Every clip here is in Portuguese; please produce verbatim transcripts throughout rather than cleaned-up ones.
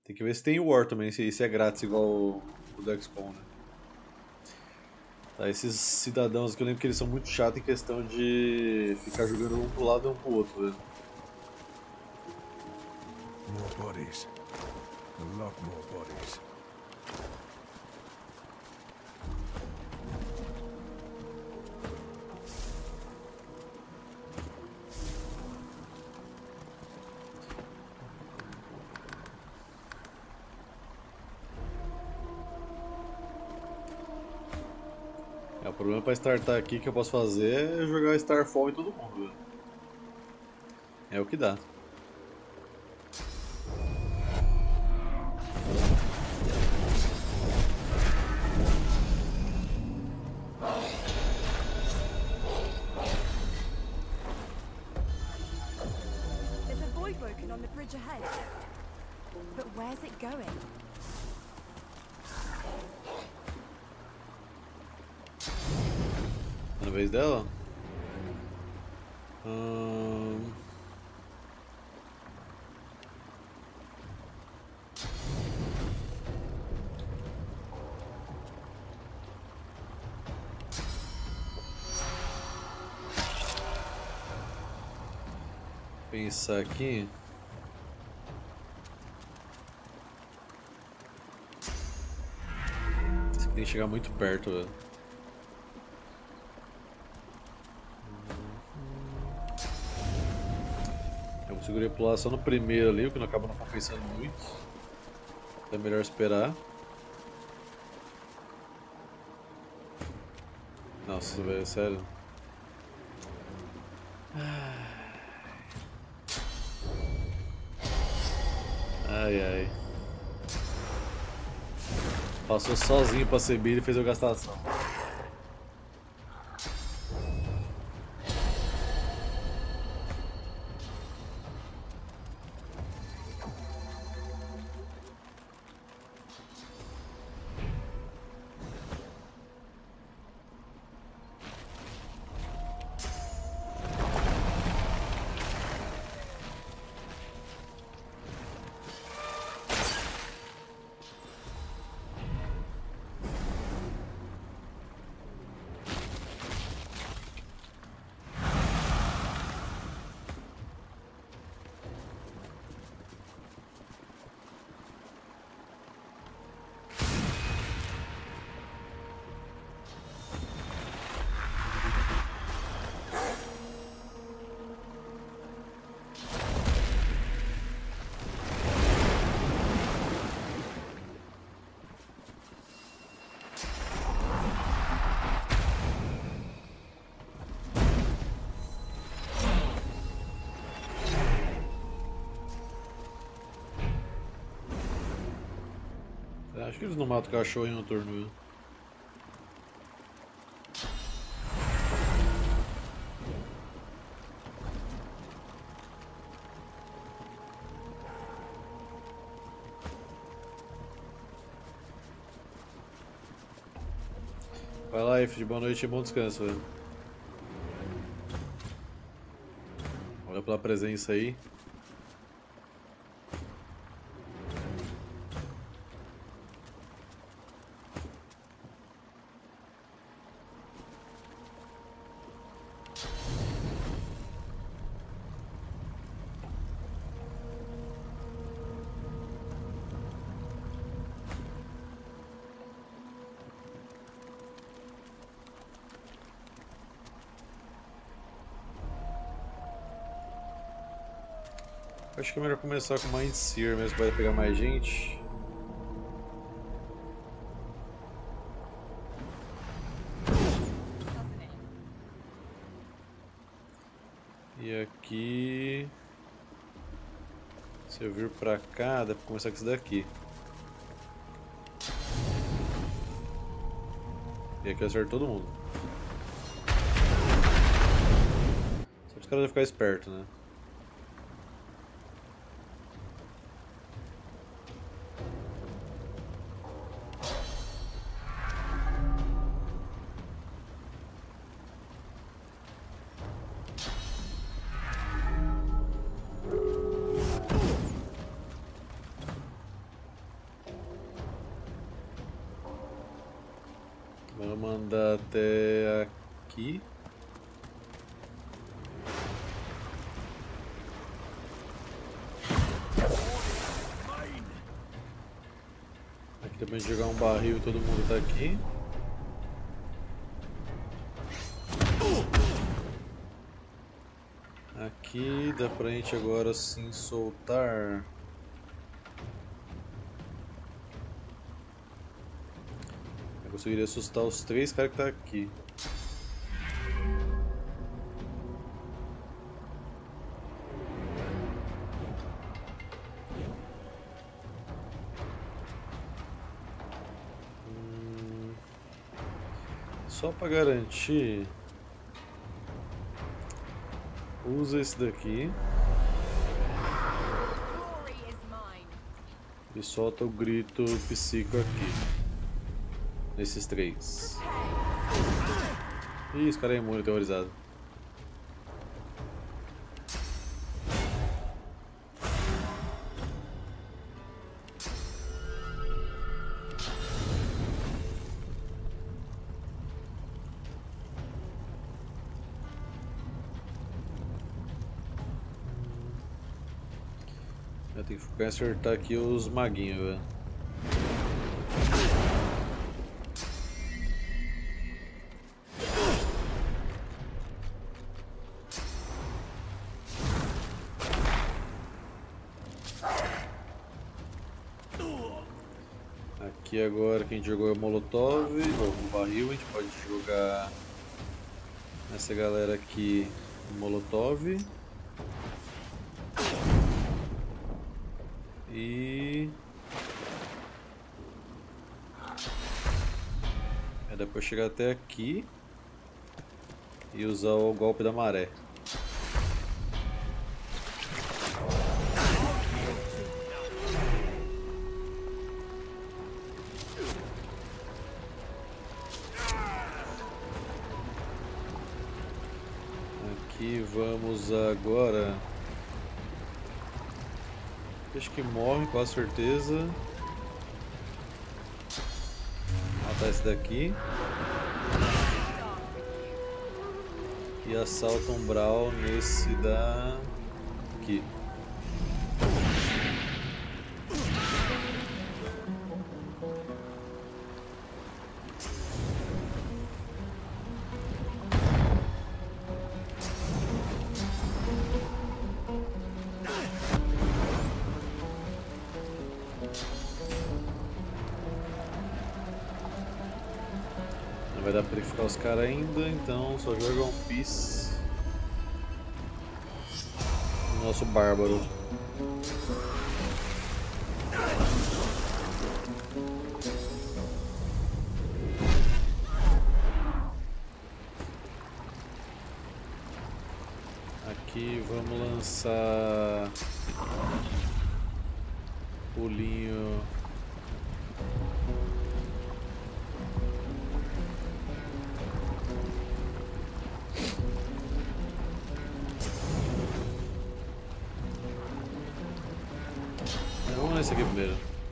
Tem que ver se tem War também, se, se é grátis igual o, o do X COM, né? Tá, esses cidadãos aqui eu lembro que eles são muito chatos em questão de ficar jogando um pro lado e um pro outro, velho. More bodies. A lot more bodies. É, o problema pra startar aqui que eu posso fazer é jogar Starfall em todo mundo, velho. É o que dá. There's a void woken on the bridge ahead. But where's it going? Na vez dela? Hum... Pensar aqui. Esse aqui tem que chegar muito perto, velho. Eu consegui pular só no primeiro ali, o que não acaba não compensando muito. Então é melhor esperar. Nossa, velho, sério. Ai ai. Passou sozinho pra subir e fez eu gastar ação. Acho que eles não matam cachorro em um turno, viu? Vai lá, Ifrid, boa noite e bom descanso, velho. Olha pela presença aí. Acho que é melhor começar com Mind Seer mesmo, vai pegar mais gente. E aqui... Se eu vir pra cá, dá pra começar com esse daqui. E aqui eu acerto todo mundo. Só os caras devem ficar espertos, né? Vamos mandar até aqui. Aqui depois de jogar um barril e todo mundo tá aqui. Aqui dá pra gente agora sim soltar. Eu conseguiria assustar os três caras que tá aqui. Hum, só pra garantir, usa esse daqui e solta o grito psico aqui. Nesses três. Ih, esse cara é imune, terrorizado. Eu tenho que focar em acertar aqui os maguinhos, velho. Aqui agora quem jogou é o Molotov, ou o barril, a gente pode jogar essa galera aqui no Molotov. E... é depois chegar até aqui e usar o golpe da maré. Aqui vamos agora. Acho que morre com certeza. Matar esse daqui. E assalta um Brawl nesse daqui. Não vai dar pra verificar os caras ainda, então só joga One Piece no nosso bárbaro. Aqui vamos lançar pulinho. Vamos nesse aqui primeiro.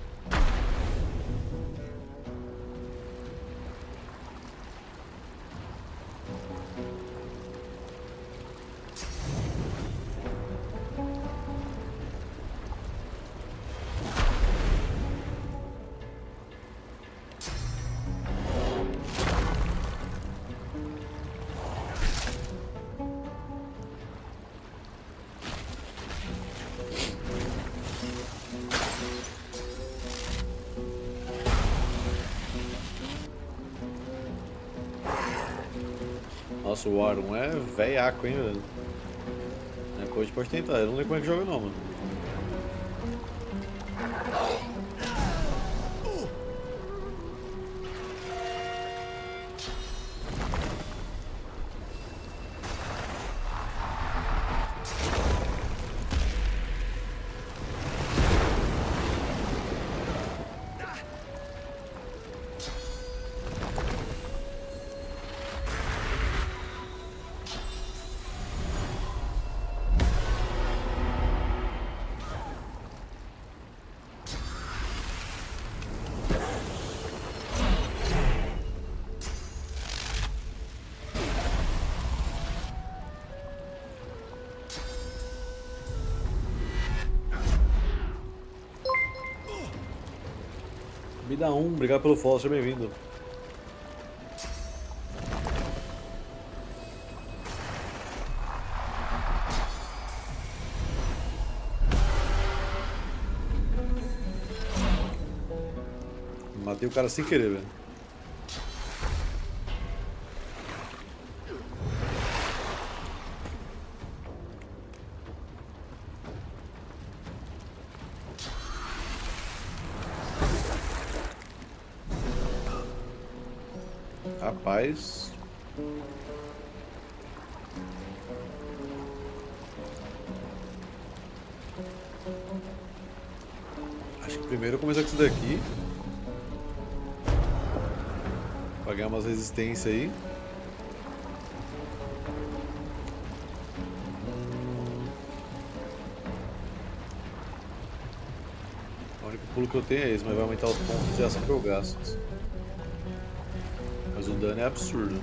Nossa, o Aron é velhaco, hein, velho. Depois a gente pode tentar, eu não lembro como é que joga não, mano. Me dá um, obrigado pelo follow, seja bem-vindo. Matei o cara sem querer, velho. Rapaz. Acho que primeiro eu começar com isso daqui. Pra ganhar umas resistências aí. O único pulo que eu tenho é esse, mas vai aumentar os pontos de ação que eu gasto. Mas o dano é absurdo.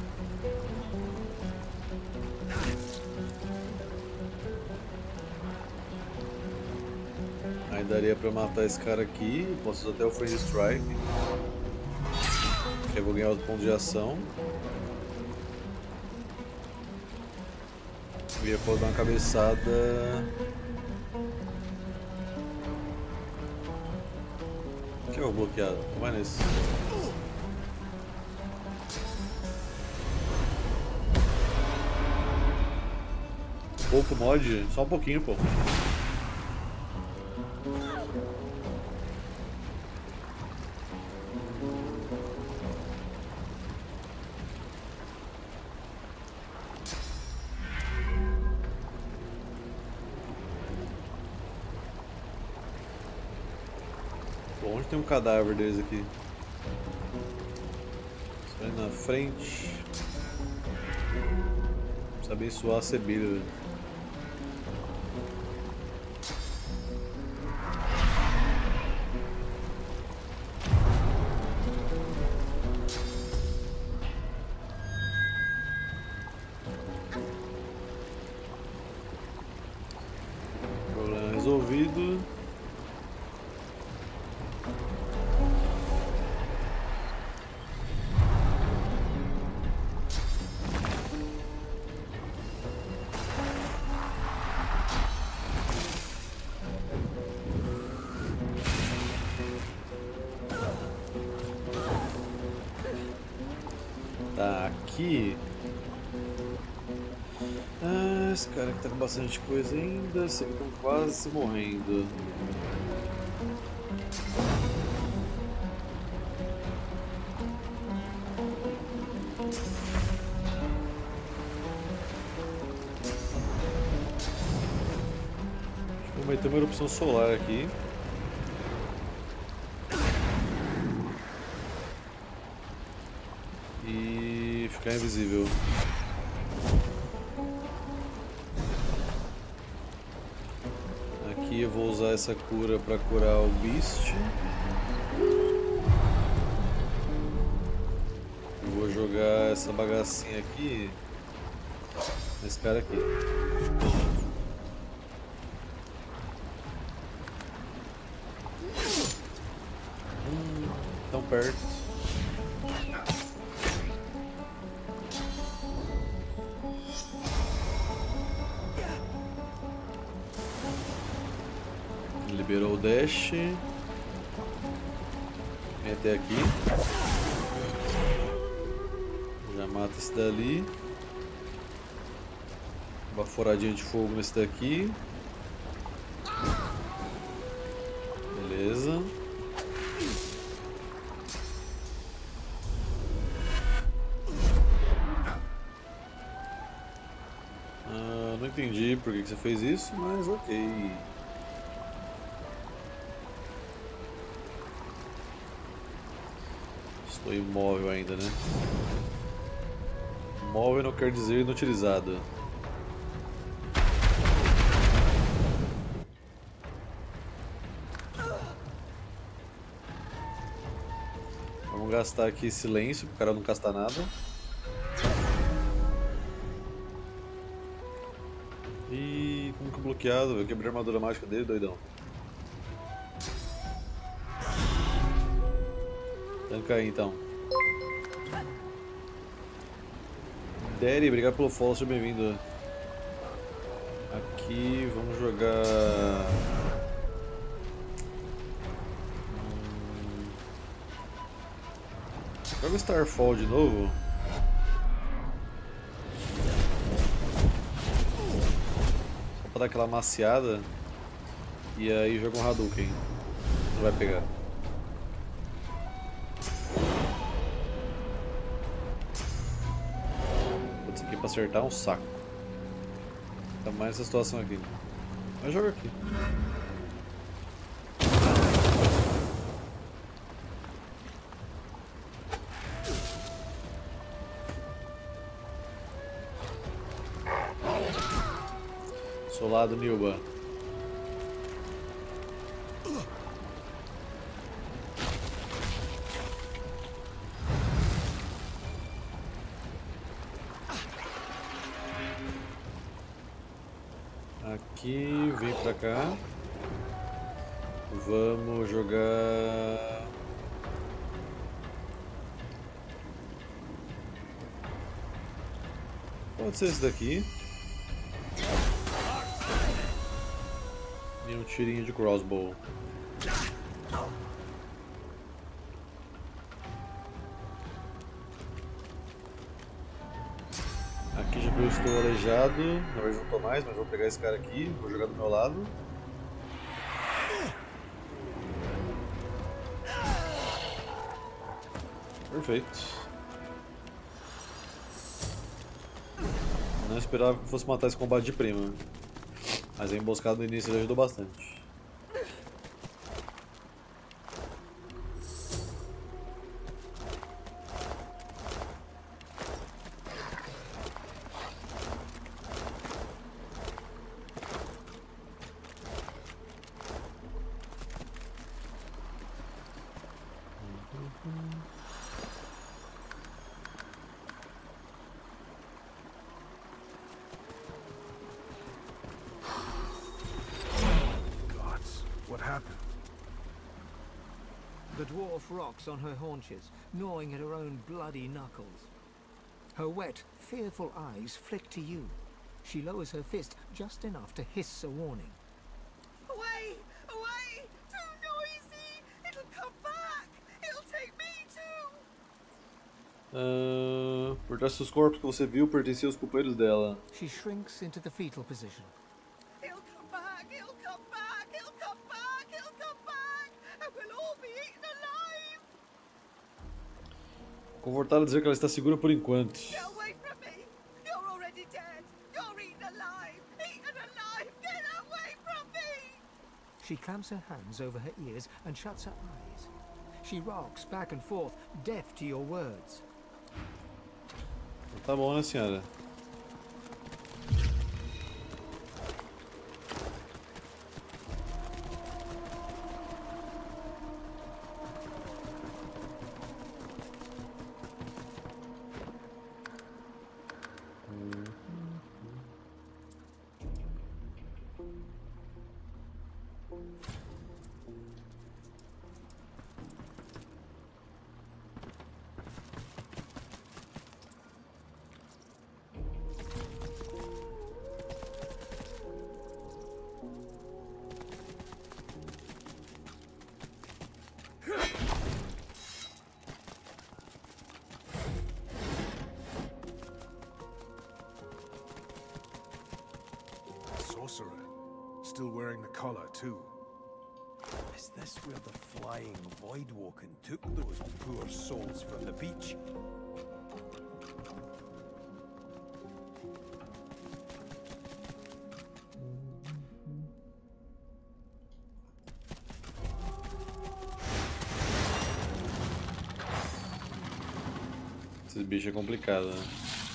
Aí daria pra matar esse cara aqui. Posso usar até o Frenzy Strike. Que eu vou ganhar outro ponto de ação. Eu ia poder dar uma cabeçada. Que é o bloqueado? Vai nesse. Pouco mod, só um pouquinho, pô. Bom, onde tem um cadáver deles aqui? Sai na frente. Precisa abençoar a Sebila, velho. Problema resolvido. Tá, aqui. Ah, esse cara aqui tá com bastante coisa ainda. Esse aqui tá quase morrendo. Vou meter uma erupção solar aqui. E ficar invisível. Aqui eu vou usar essa cura para curar o Beast. Eu vou jogar essa bagacinha aqui nesse cara aqui. Hum, tão perto. Liberou o dash. Vem até aqui. Já mata esse dali. Baforadinha de fogo nesse daqui. Beleza. Ah, não entendi por que que você fez isso, mas ok. Estou imóvel ainda, né? Imóvel não quer dizer inutilizado. Vamos gastar aqui silêncio para o cara não castar nada. E como que bloqueado? Eu quebrei a armadura mágica dele, doidão. Tanca aí então. Daddy, obrigado pelo follow, seja bem-vindo. Aqui vamos jogar. Hum... Joga Starfall de novo. Só pra dar aquela maciada. E aí joga um Hadouken. Não vai pegar. Putz, aqui pra acertar é um saco. Tá mais essa situação aqui. Mas joga aqui. Solado Nilba. Aqui, vem pra cá. Vamos jogar. Pode ser esse daqui. E um tirinho de crossbow. Aqui já que eu estou aleijado, na verdade não estou mais, mas vou pegar esse cara aqui, vou jogar do meu lado. Perfeito. Não esperava que fosse matar esse combate de prima, mas a emboscada no início ajudou bastante. The dwarf rocks on her haunches, gnawing at her own bloody knuckles. Her wet, fearful eyes flick to you. She lowers her fist just enough to hiss a warning. Away! Away! Too noisy! It'll come back! It'll take me too! Uh, por trás dos corpos que você viu pertenciam aos companheiros dela. She shrinks into the fetal position. It'll come back! It'll come back! It'll come back! It'll come back! And we'll all be eaten alive! Confortável a dizer que ela está segura por enquanto. Get away from me! You're already dead! You're eaten alive! Eaten alive! Get away from me! She clamps her hands over her ears and shuts her eyes. She rocks back and forth, deaf to your words. Tá bom, né, senhora? Sorcerer. Still wearing the collar, too. Is this where the flying Voidwoken took those poor souls from the beach? Esse bicho é complicado, né?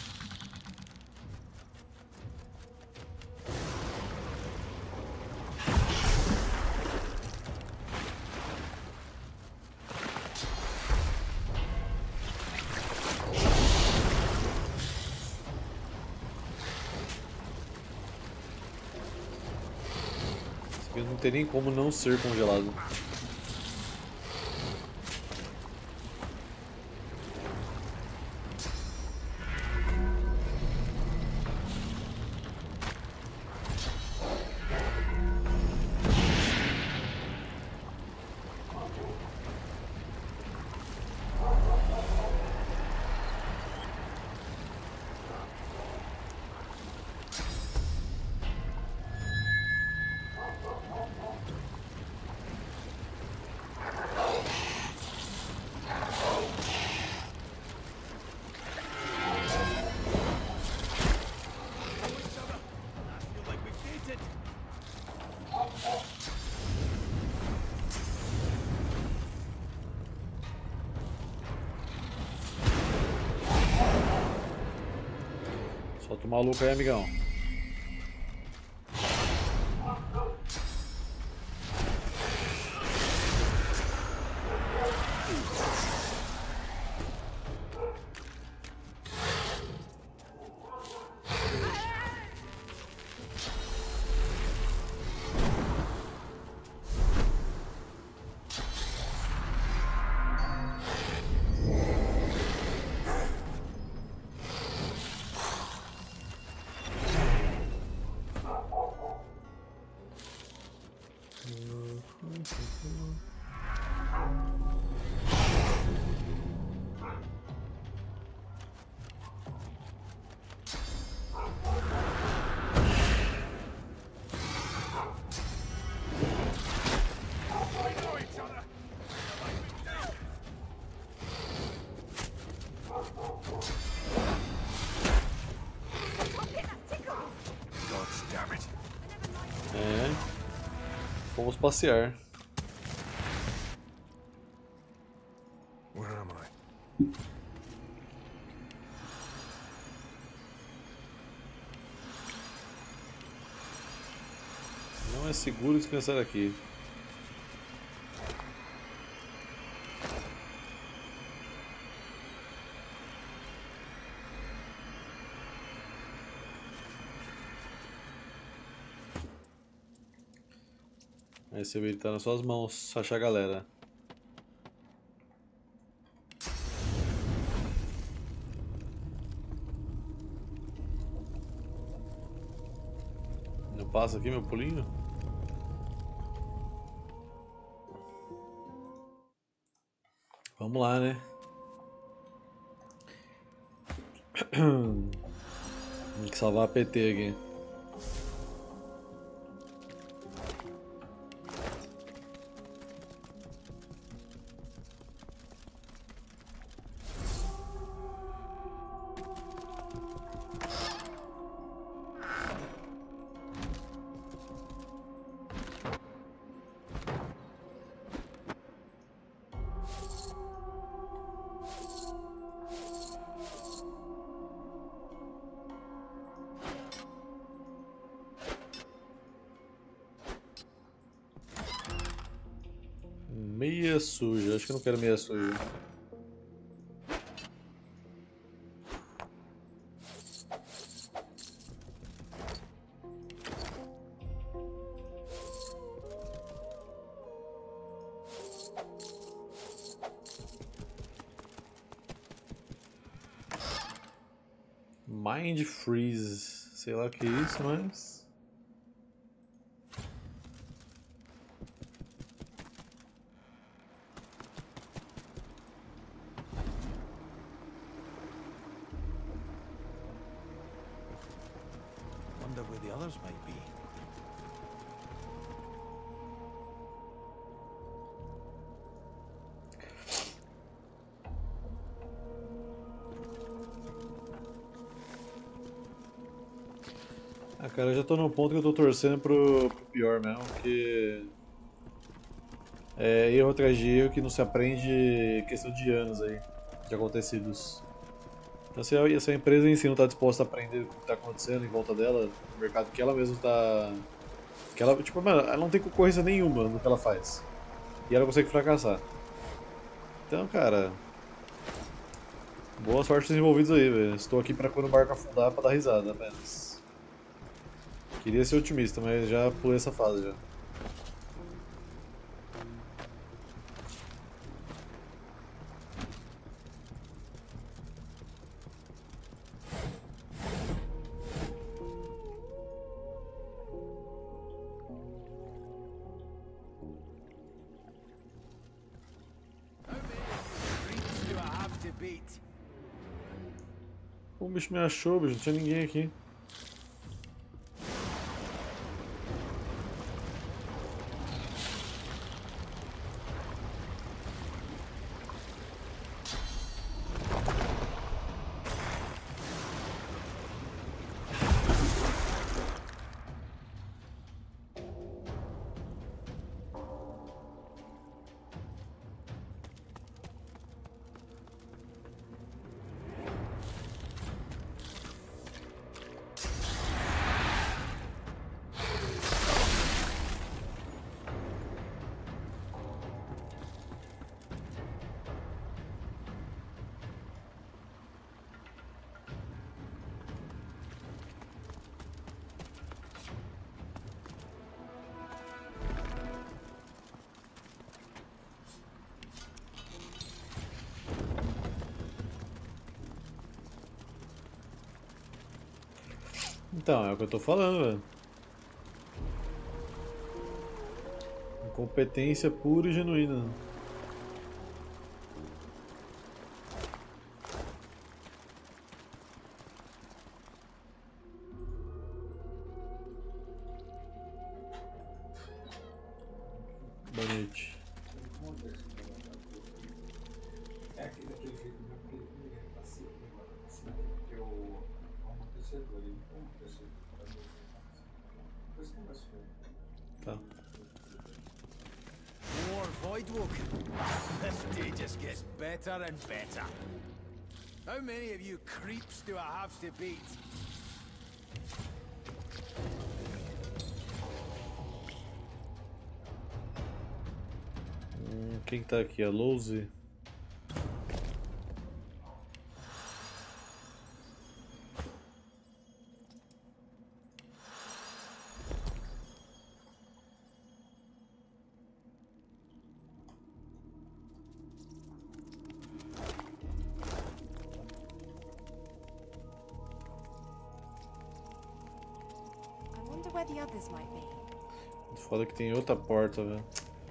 Não tem nem como não ser congelado. Solta o maluco aí, amigão. É. Vamos passear. Where am I? Não é seguro descansar aqui. Aí você vê, ele tá nas suas mãos, achar a galera. Não passa aqui meu pulinho? Vamos lá, né? Tem que salvar a P T aqui. Meia suja, acho que eu não quero meia suja. Mind Freeze, sei lá o que é isso, mas... Wonder where the others might be. Ah, cara, eu já tô no ponto que eu tô torcendo pro, pro pior mesmo, porque... É erro atrás de erro que não se aprende questão de anos aí, de acontecidos. Então se a, se a empresa em si não tá disposta a aprender o que tá acontecendo em volta dela, no mercado que ela mesma tá... Que ela, tipo, mano, ela não tem concorrência nenhuma no que ela faz. E ela consegue fracassar. Então, cara... Boa sorte aos envolvidos aí, velho. Estou aqui pra quando o barco afundar pra dar risada apenas. Queria ser otimista, mas já pulei essa fase já. Do I have to beat? O bicho me achou, bicho, não tinha ninguém aqui. Então, é o que eu tô falando, velho. Incompetência pura e genuína. Boa noite. É aquele daquele jeito mesmo que ele primeiro passeio agora, assim, porque o amortecedor, ele tem um amortecedor para dois anos. Depois conversa com ele. Tá. More Voidwoken. This day just gets better and better. How many of you creeps do I have to beat? Hum, quem tá aqui? A Louise? I wonder where the others might be. Foda que tem outra porta, velho.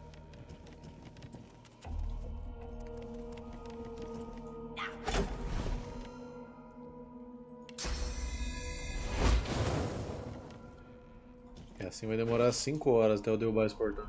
É, assim vai demorar cinco horas até eu derrubar esse portão.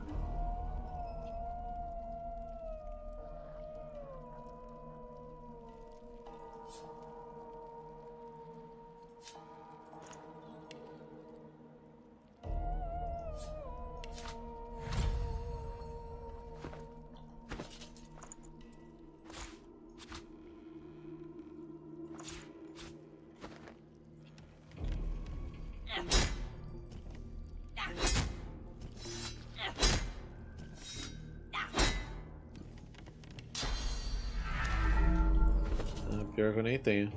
Pior que eu nem tenho.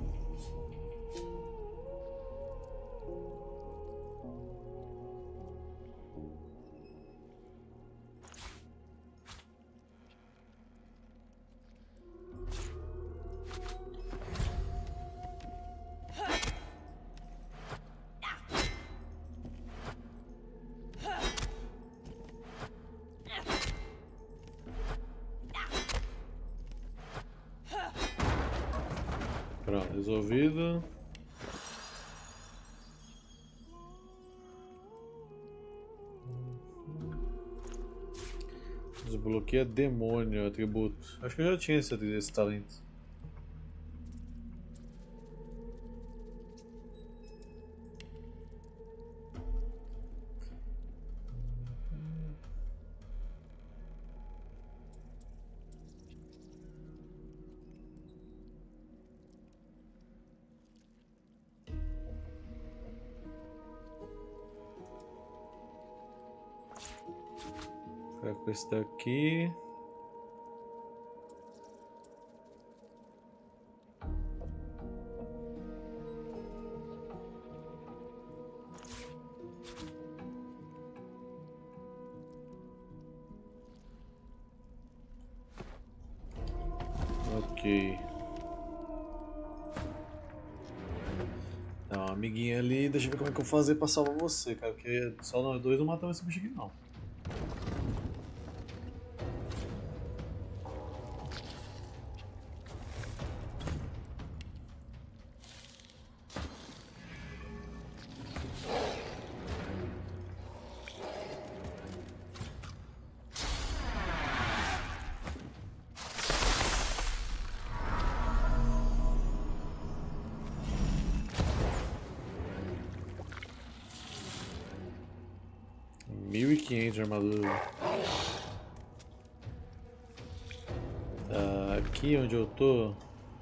Pronto, resolvido. Desbloqueia demônio, atributo. Acho que eu já tinha esse, esse talento. Ficar com esse daqui. Ok. Tá, uma amiguinha ali, deixa eu ver como é que eu vou fazer pra salvar você, cara, porque só nós dois não matamos esse bicho aqui não. mil e quinhentos de armadura. Tá, aqui onde eu tô.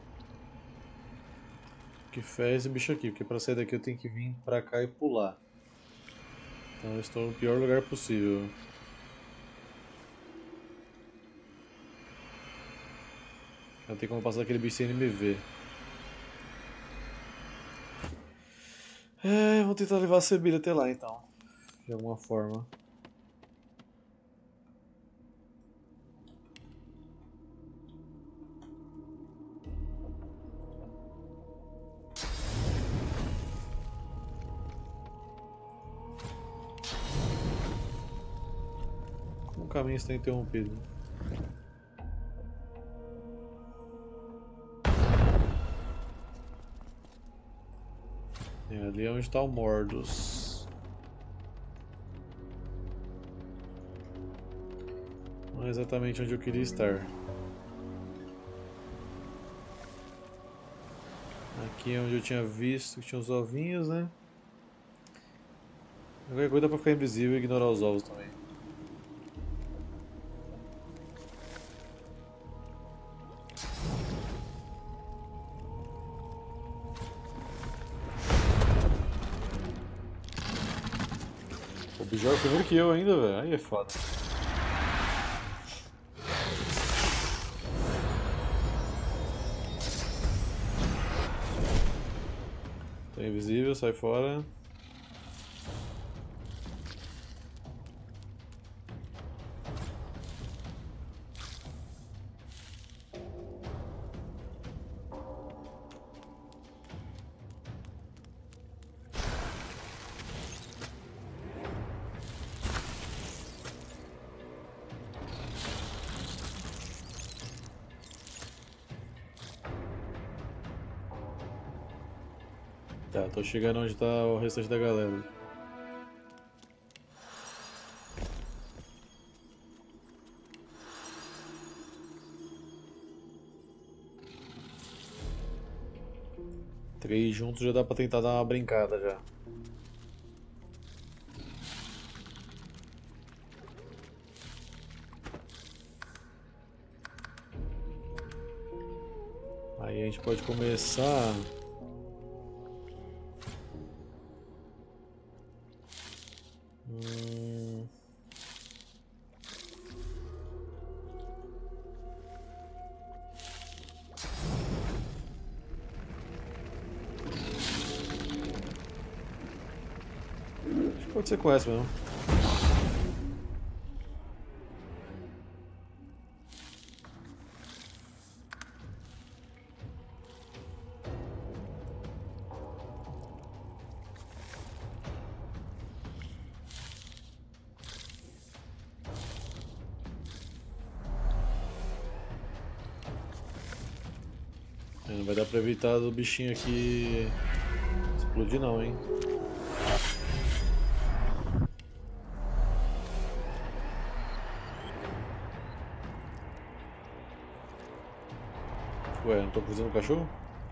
Que fé é esse bicho aqui? Porque pra sair daqui eu tenho que vir pra cá e pular. Então eu estou no pior lugar possível. Não tem como passar aquele bicho sem ele me ver. É, vou tentar levar a Sebila até lá então. De alguma forma. caminho está interrompido. É, ali é onde está o Mordus. Não é exatamente onde eu queria estar. Aqui é onde eu tinha visto que tinha os ovinhos, né? Qualquer coisa dá pra ficar invisível e ignorar os ovos também. O bicho joga primeiro que eu ainda, velho. Aí é foda. Tá invisível, sai fora. Tá, tô chegando onde tá o restante da galera. Três juntos já dá pra tentar dar uma brincada já. Aí a gente pode começar. Hum... Acho que pode ser com essa mesmo. Não vai dar pra evitar do bichinho aqui explodir não, hein? Ué, não tô cruzando o cachorro?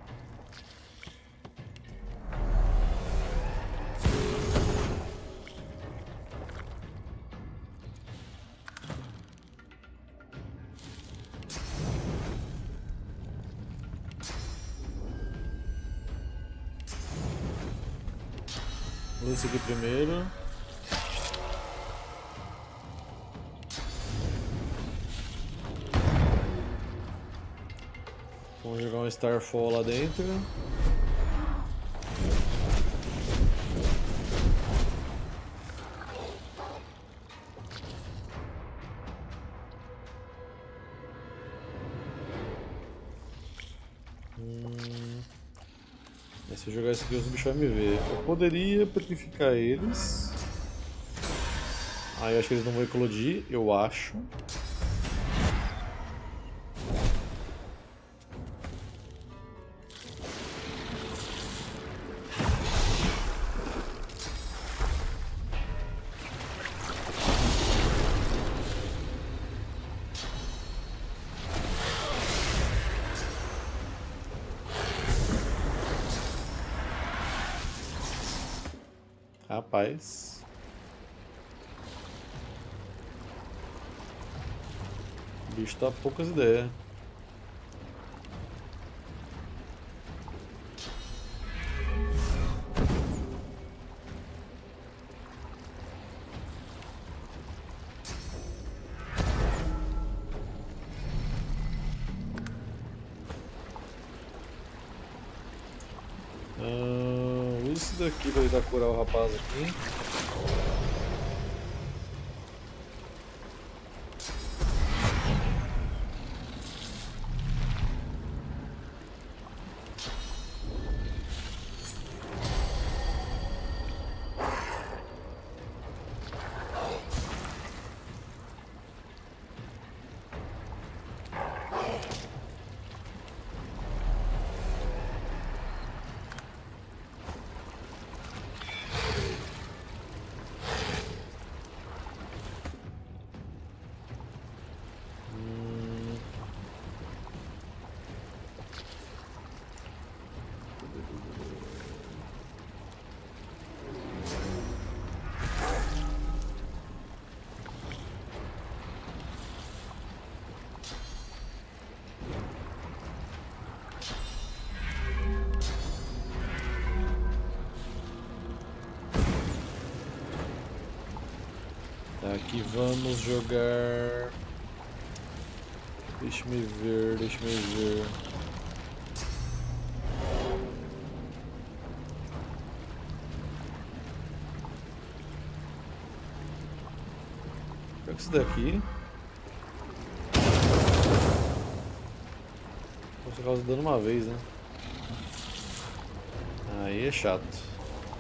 Vou esse aqui primeiro. Vamos jogar um Starfall lá dentro. Hum... Se eu jogar isso aqui, os bichos vão me ver. Eu poderia petrificar eles. Aí eu acho que eles não vão eclodir, eu acho. Rapaz. O bicho tá poucas ideias. Ah, isso daqui pra tentar curar o rapaz aqui. Aqui vamos jogar. Deixa me ver, deixa me ver. Pega isso daqui. Posso causar dano uma vez, né? Aí é chato.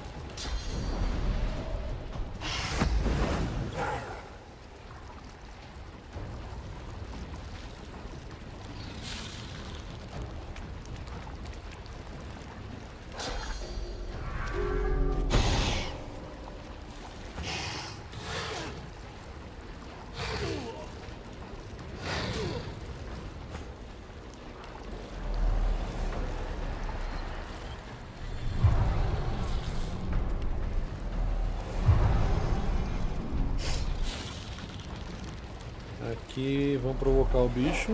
Aqui vamos provocar o bicho.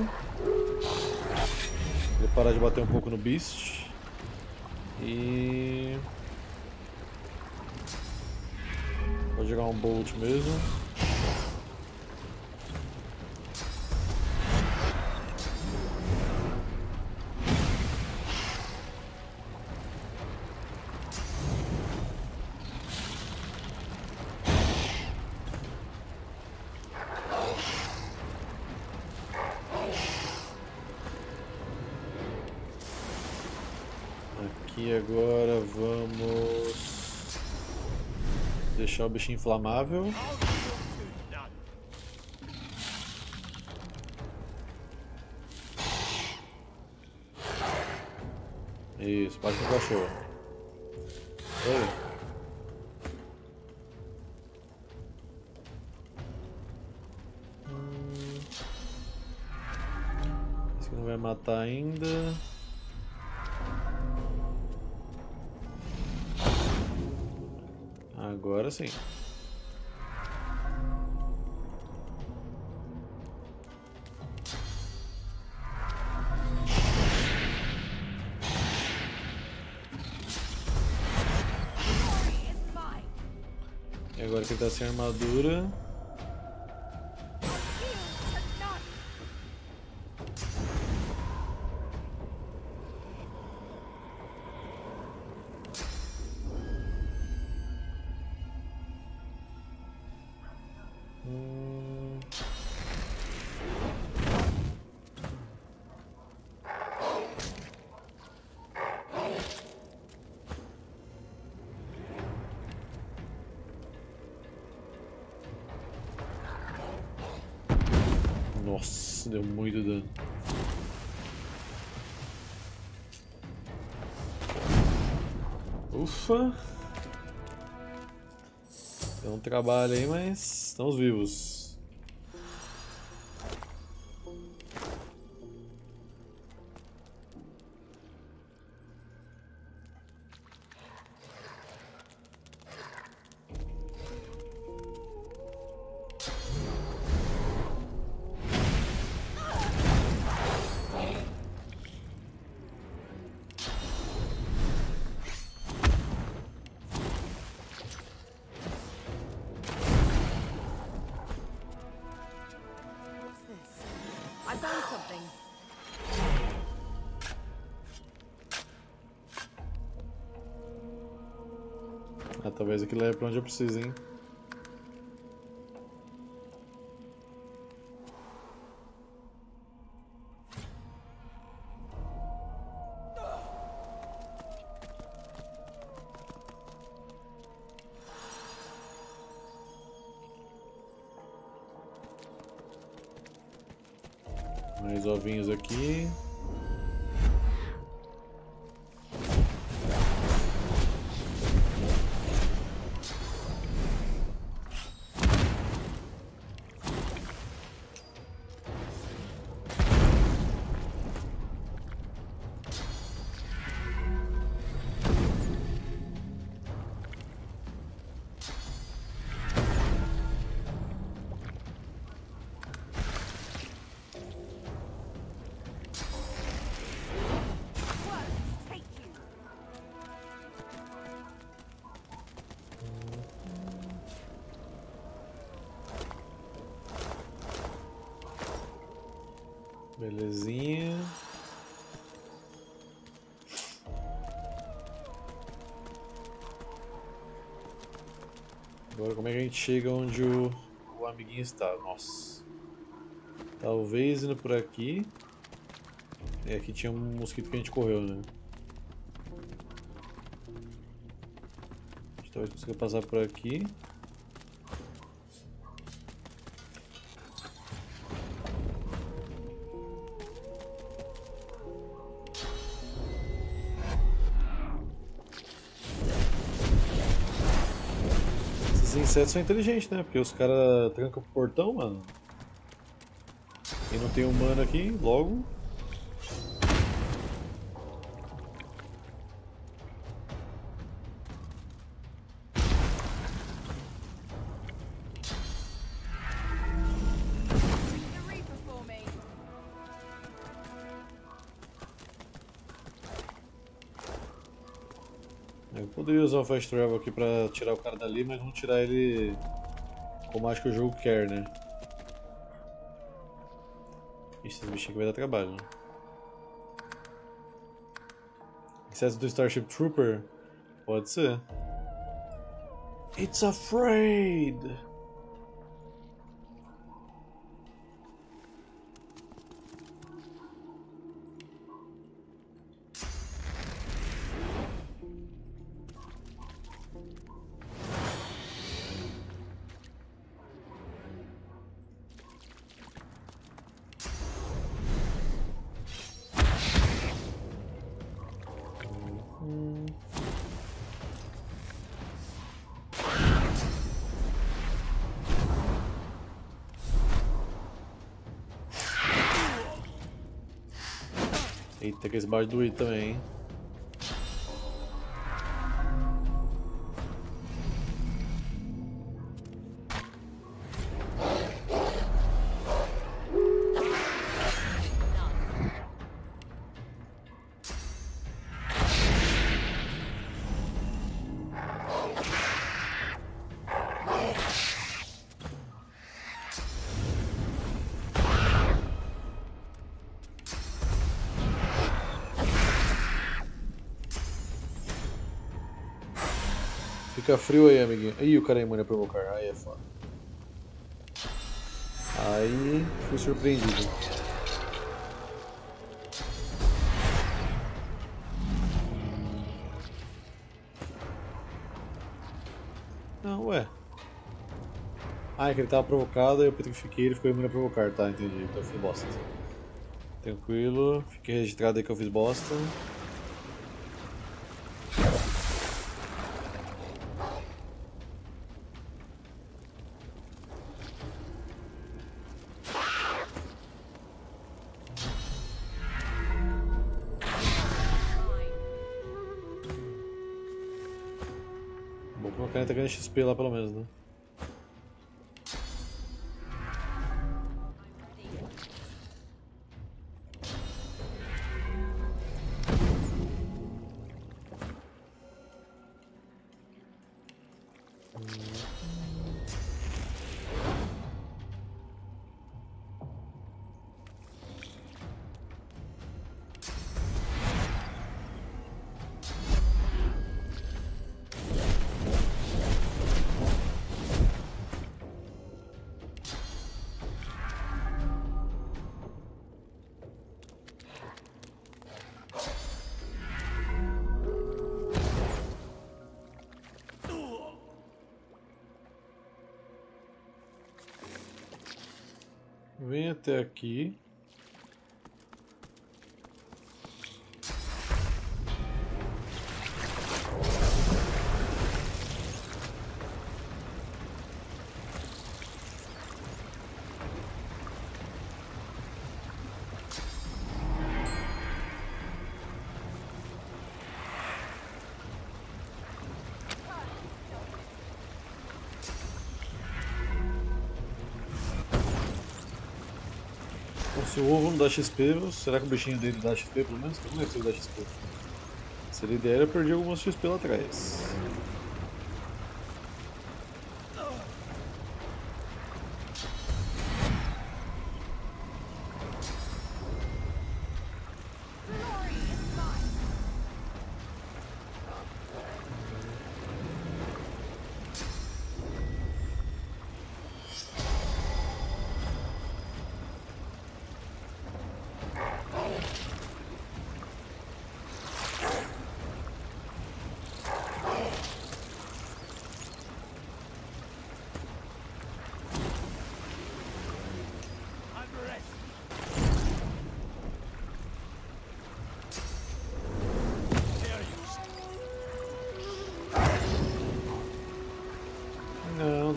Vou parar de bater um pouco no beast. E vou jogar um bolt mesmo. Aqui agora vamos deixar o bichinho inflamável. Isso, bate no cachorro. Oi. Hum. Esse aqui não vai matar ainda. Agora sim. E agora que ele tá sem armadura. Hum... Nossa, deu muito dano. Ufa! Deu um trabalho aí, mas estamos vivos. I've done something. Ah, talvez aquilo leve pra onde eu preciso, hein? Mais ovinhos aqui. Belezinha. Agora como é que a gente chega onde o, o amiguinho está? Nossa. Talvez indo por aqui. E aqui tinha um mosquito que a gente correu, né? A gente talvez consiga passar por aqui. Esses insetos são inteligentes, né? Porque os caras trancam o portão, mano. E não tem humano aqui, logo. The Reaper for me. Eu poderia usar o Fast Travel aqui pra tirar o cara dali, mas não tirar ele como acho que o jogo quer, né? Ixi, esses bichinhos aqui vai dar trabalho, né? Excesso do Starship Trooper? Pode ser. It's afraid! Eita, que esse baixo doído também, hein? Fica frio aí, amiguinho. Ih, o cara é imune a provocar. Aí é foda. Aí fui surpreendido. Não, ué. Ah, é que ele tava provocado e eu petrifiquei e ele ficou imune a provocar. Tá, entendi. Então eu fiz bosta. Tranquilo. Fiquei registrado aí que eu fiz bosta. Bom que o cara tá ganhando X P lá pelo menos, né? Vem até aqui. Se o ovo não dá X P, será que o bichinho dele dá X P pelo menos? Eu não lembro se ele dá X P. Se ele der, eu perdi algumas X P lá atrás.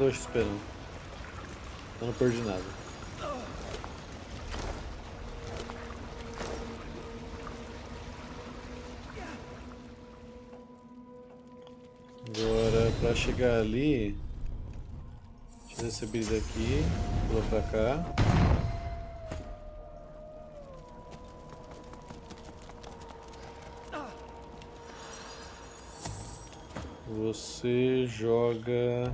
a X P não. Eu não perdi nada. Agora pra chegar ali, deixa eu receber isso aqui, vou pra cá. Você joga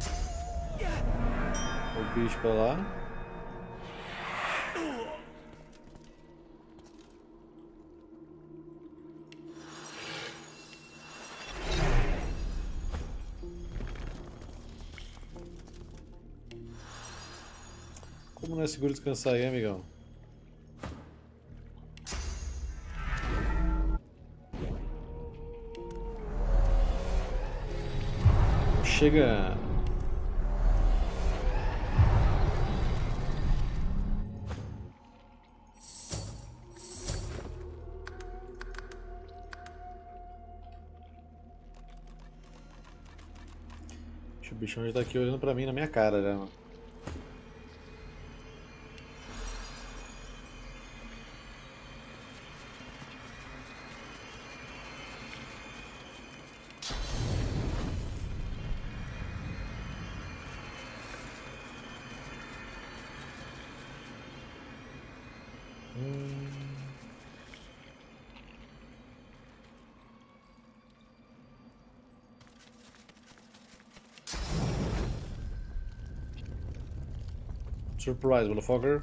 o bicho pra lá. Como não é seguro descansar aí, amigão? Chega! O bichão já tá aqui olhando pra mim na minha cara já, mano. Surprise, motherfucker.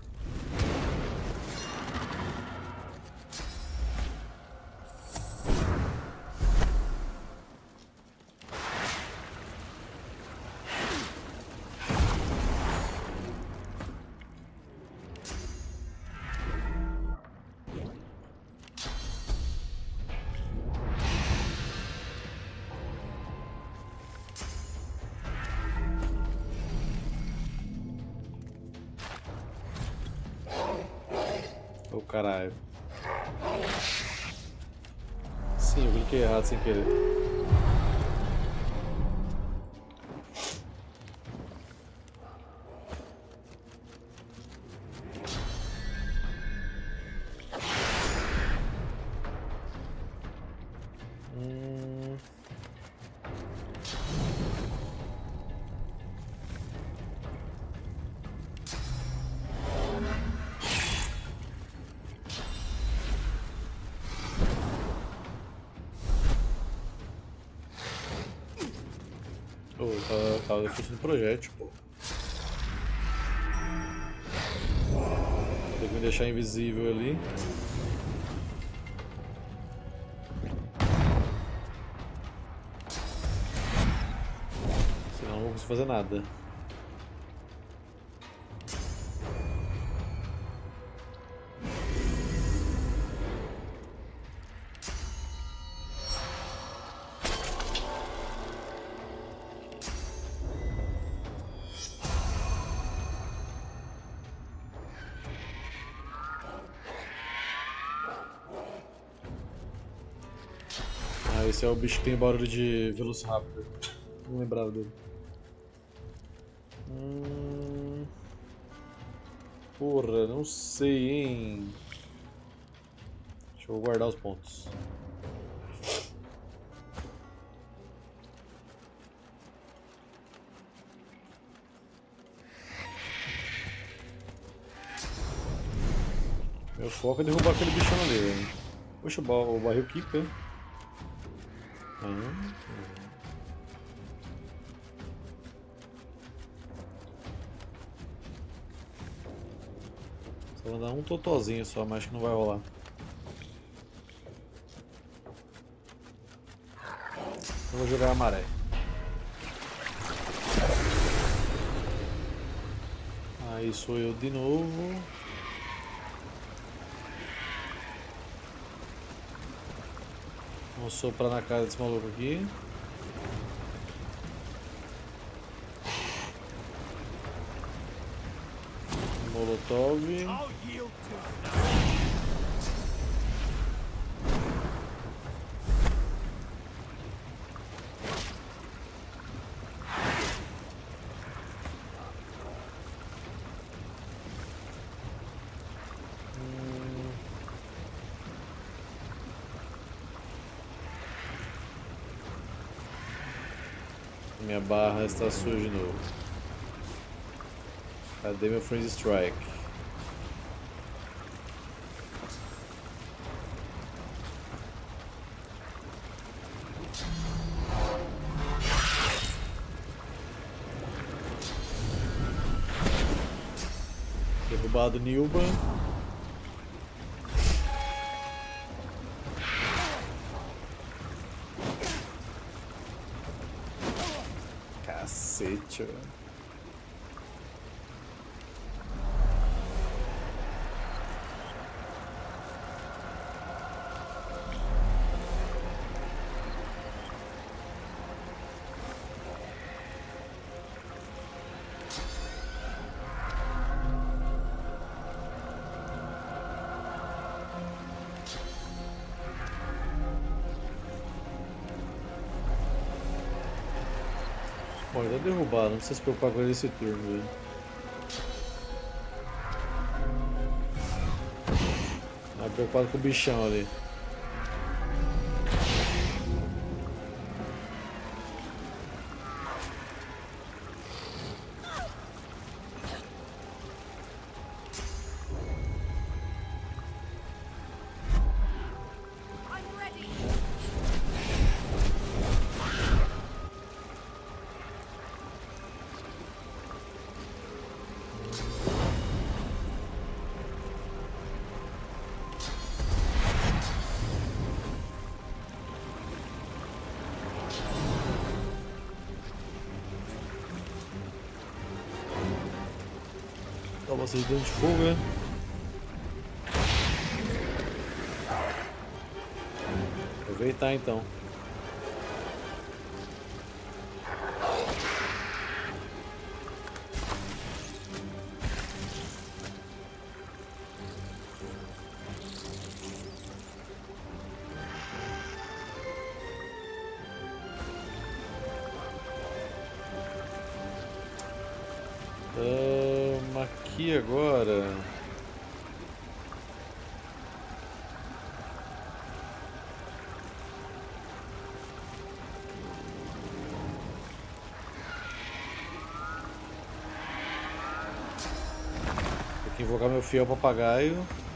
Oh, caralho. Sim, eu cliquei errado sem querer. Hum... Oh, tava, tava definindo projétil, pô. Tem que me deixar invisível ali. Senão não vou conseguir fazer nada. Esse é o bicho que tem barulho de Velociraptor. Não lembrava dele. Hum... Porra, não sei, hein? Deixa eu guardar os pontos. Meu foco é derrubar aquele bichão ali, velho. Poxa, o barril quica. Hum. Só vou dar um totozinho só, mas acho que não vai rolar. Eu vou jogar a maré. Aí sou eu de novo. Vamos soprar na cara desse maluco aqui. Molotov. Minha barra está suja de novo. Cadê meu Freeze Strike? Derrubado Nilba. Cacete, velho. Bom, ele tá derrubado, não precisa se preocupar com ele esse turno, velho. Tá preocupado com o bichão ali. I'm ready. Toma vocês dentro de fogo, né? Aproveitar então. Um, aqui agora. Tem que invocar meu fiel papagaio.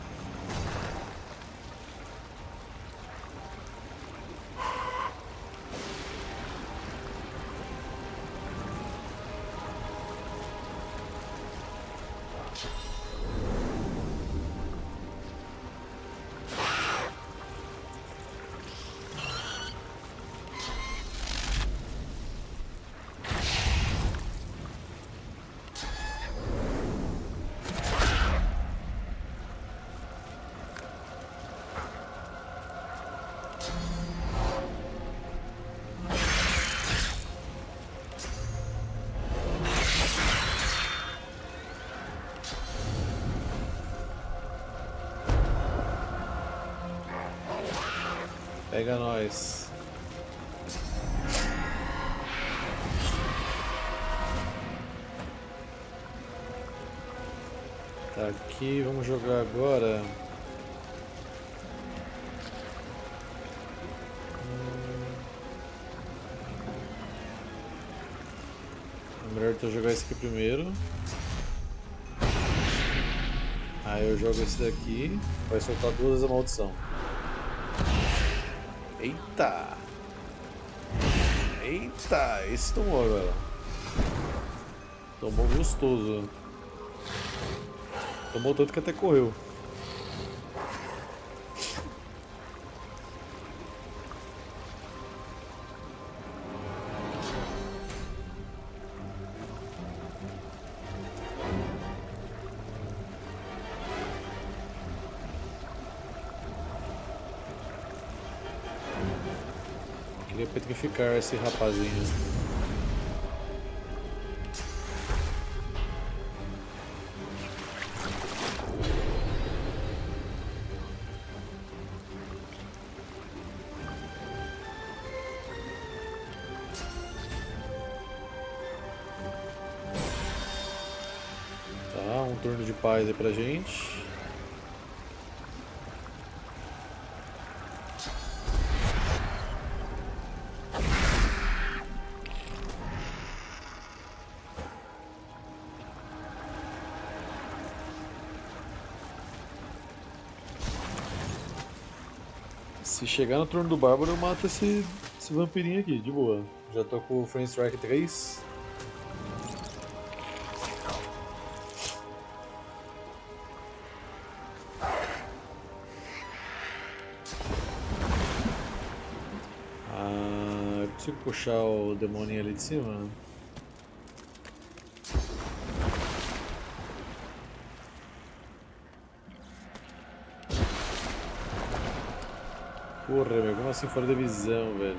Pega nós. Tá aqui, vamos jogar agora. Hum. É melhor eu jogar esse aqui primeiro. Aí eu jogo esse daqui, vai soltar duas vezes a maldição. Eita! Eita! Esse tomou agora. Tomou gostoso. Tomou tanto que até correu. Queria petrificar esse rapazinho. Tá, um turno de paz aí pra gente. Se chegar no turno do Bárbaro, eu mato esse, esse vampirinho aqui, de boa. Já tô com o Frame Strike três. Ah, eu consigo puxar o demoninho ali de cima? Porra, meu, como assim fora da visão, velho?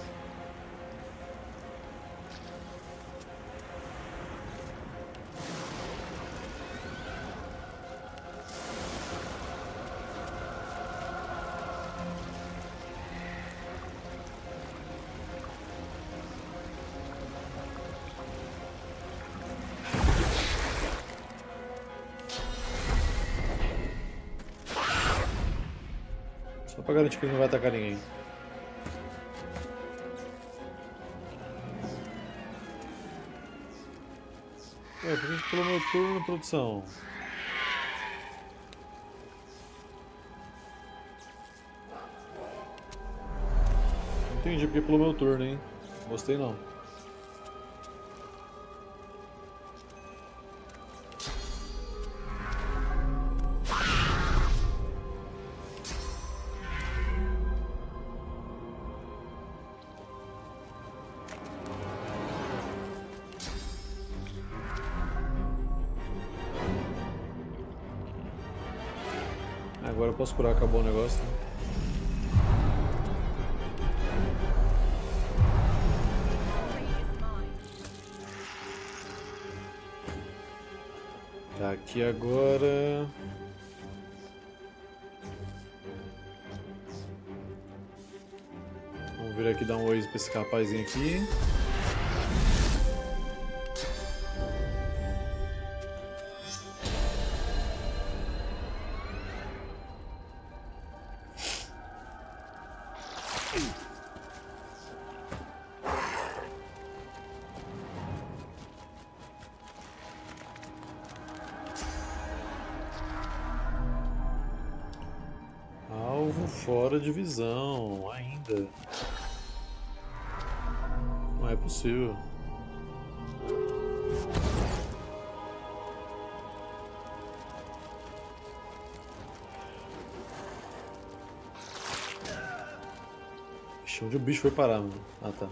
Só pra garantir que ele não vai atacar ninguém. Ué, por que que pulou meu turno, produção? Não entendi porque pulou meu turno, hein? Gostei não. Agora eu posso curar, acabou o negócio. Né? Tá, aqui agora... Vamos vir aqui dar um oi pra esse rapazinho aqui. Alvo fora de visão, ainda. Não é possível. Ixi, onde o bicho foi parar, mano? Ah, tá.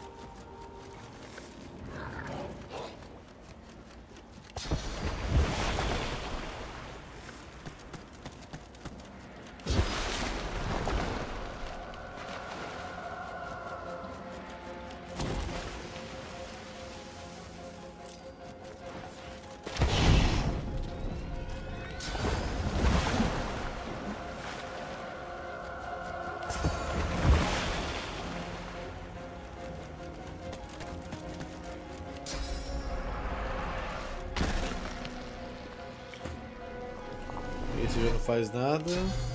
Esse já não faz nada.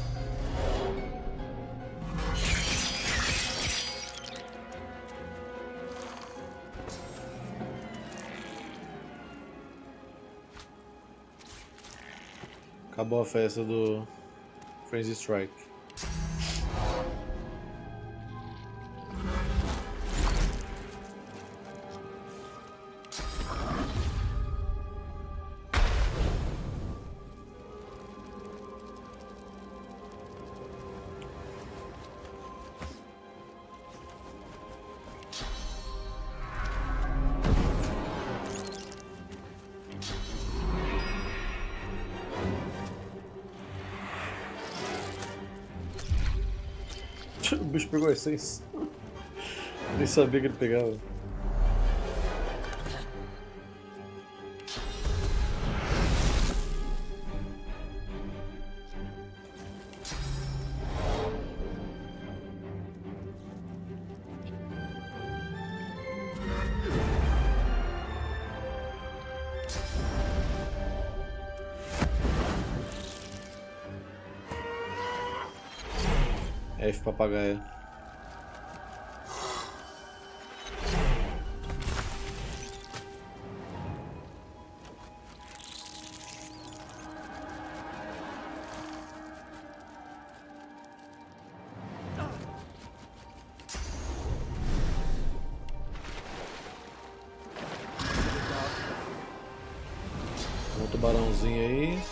Acabou a festa do Frenzy Strike. O bicho pegou a essência. Nem sabia que ele pegava. F papagaio. tubarãozinho aí.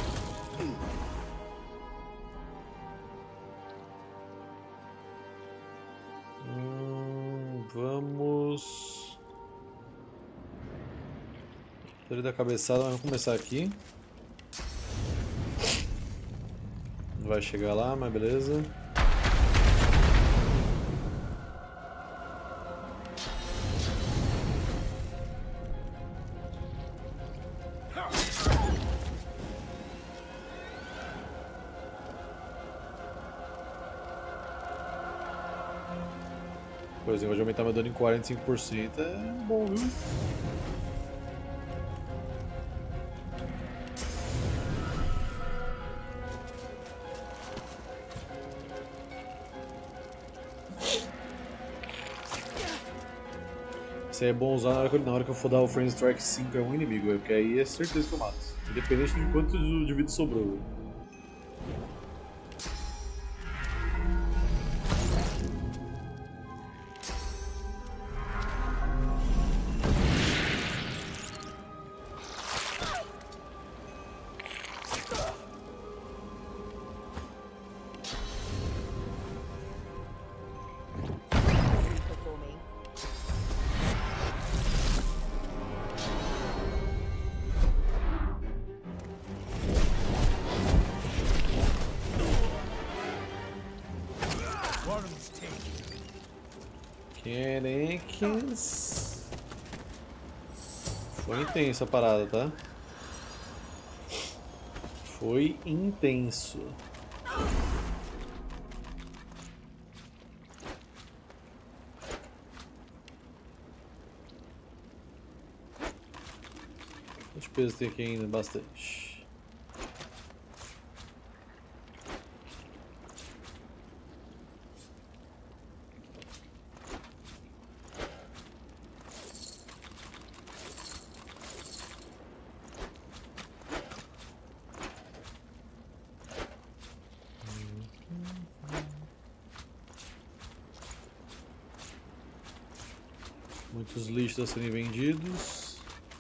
Hum, vamos... Torre da cabeçada, vamos começar aqui. Não vai chegar lá, mas beleza. Por exemplo, de aumentar meu dano em quarenta e cinco por cento é bom, viu? Isso aí é bom usar na hora que, na hora que eu for dar o Frame Strike cinco a um inimigo, véio, porque aí é certeza que eu mato. Independente de quanto de vida sobrou. Véio. Kenekins. Foi intensa a parada, tá? Foi intenso. Quantos pesos tem aqui ainda? Bastante. Muitos lixos a serem vendidos.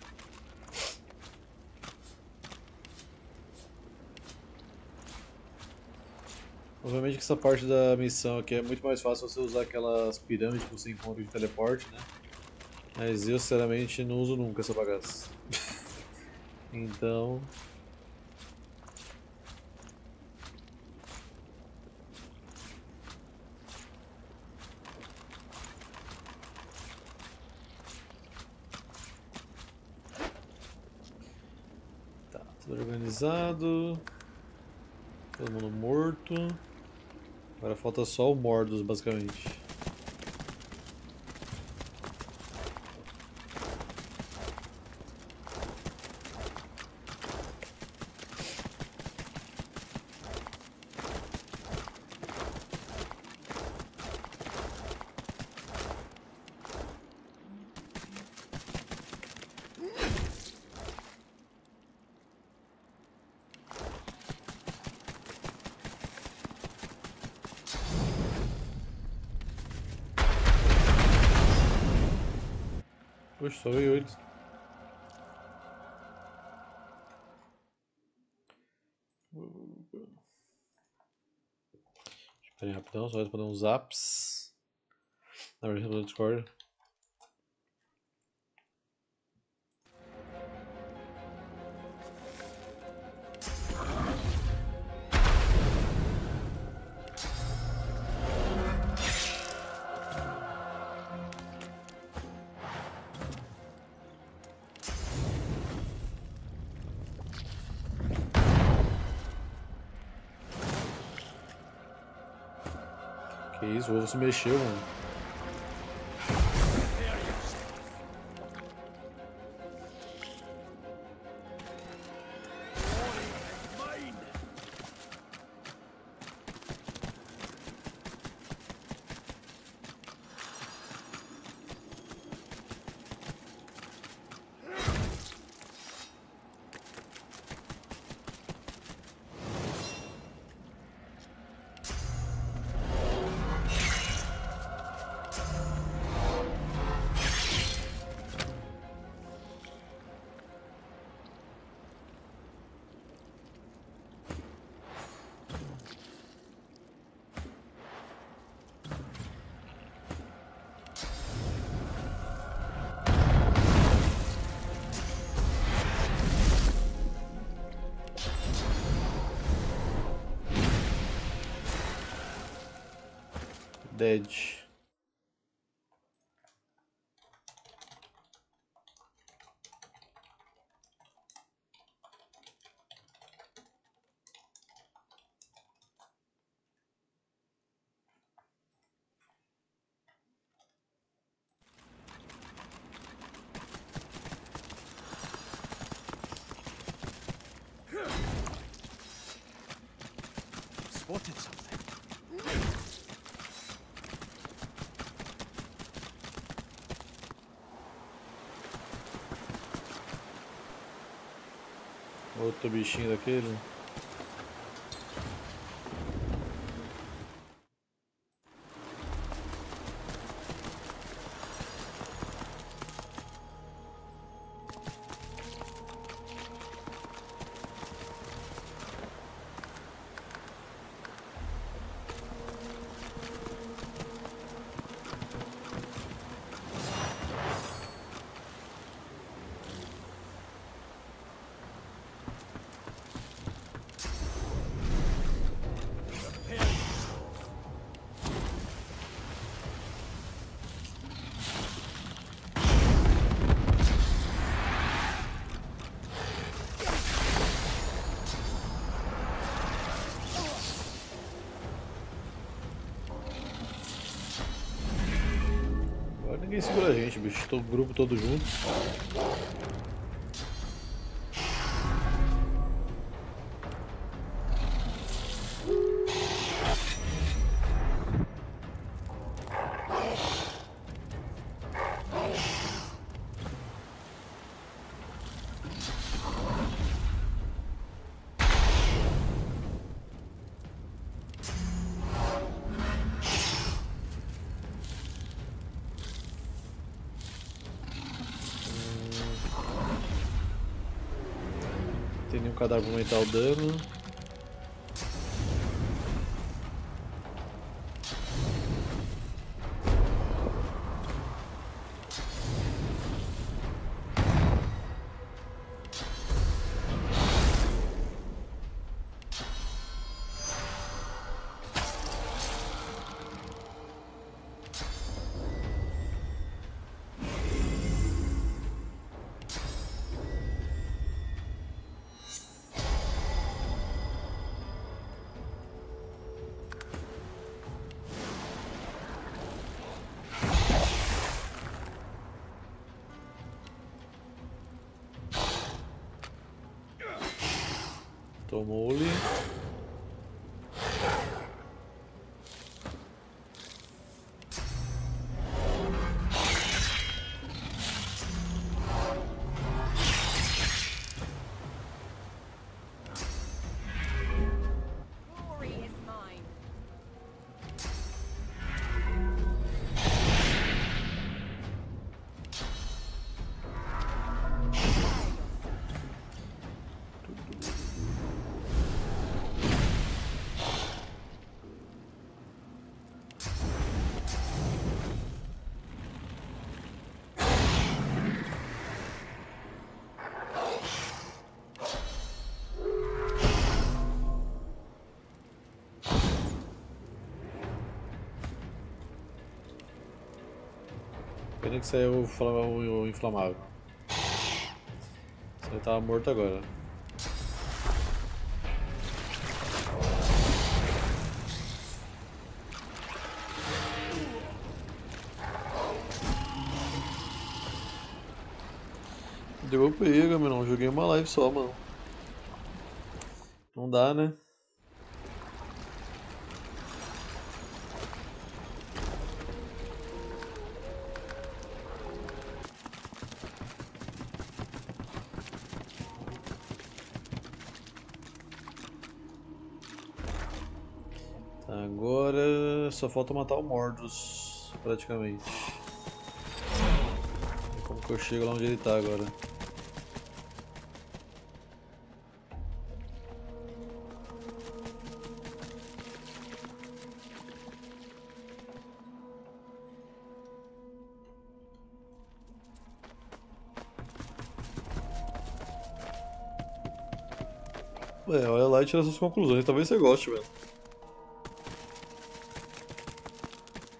Obviamente que essa parte da missão aqui é muito mais fácil você usar aquelas pirâmides que você encontra de teleporte, né? Mas eu sinceramente não uso nunca essa bagaça. Então... organizado, todo mundo morto. Agora falta só o Mordus, basicamente. Poxa, só veio oito. Deixa eu rapidão, só responder uns zaps. Na verdade, no Discord. Que isso, o ovo se mexeu, mano. Dead. Spotted something. Outro bichinho daquele. Ninguém segura a gente, bicho. Todo o grupo todo junto. Tem nenhum cadáver pra aumentar o dano. Tomou-lhe. Glory is mine. Pena que saiu o inflamável. Você tava morto agora. Deu pega, meu não. Joguei uma live só, mano. Não dá, né? Agora só falta matar o Mordros, praticamente. E como que eu chego lá onde ele tá agora? É, olha lá e tira suas conclusões, talvez você goste, velho.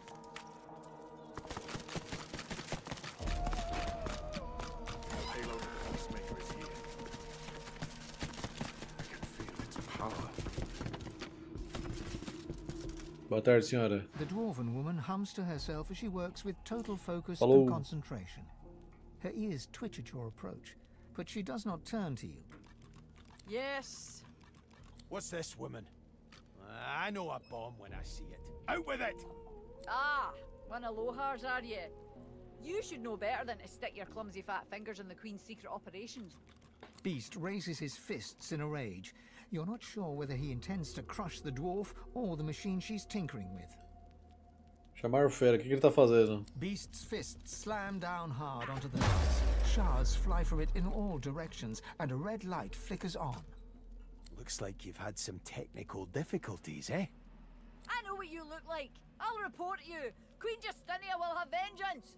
Boa tarde, senhora. The dwarven woman hums to herself as she works with total focus Hello. and concentration. Her ears twitch at your approach, but she does not turn to you. Yes. What's this, woman? I know a bomb when I see it. Out with it! Ah, one of Lohars, are you? You should know better than to stick your clumsy fat fingers in the Queen's secret operations. Beast raises his fists in a rage. You're not sure whether he intends to crush the dwarf or the machine she's tinkering with. Chamar o fera, o que, que ele tá fazendo? Beast's fists slam down hard onto the glass. Shards fly from it in all directions, and a red light flickers on. Looks like you've had some technical difficulties, eh? I know what you look like. I'll report you. Queen Justinia will have vengeance.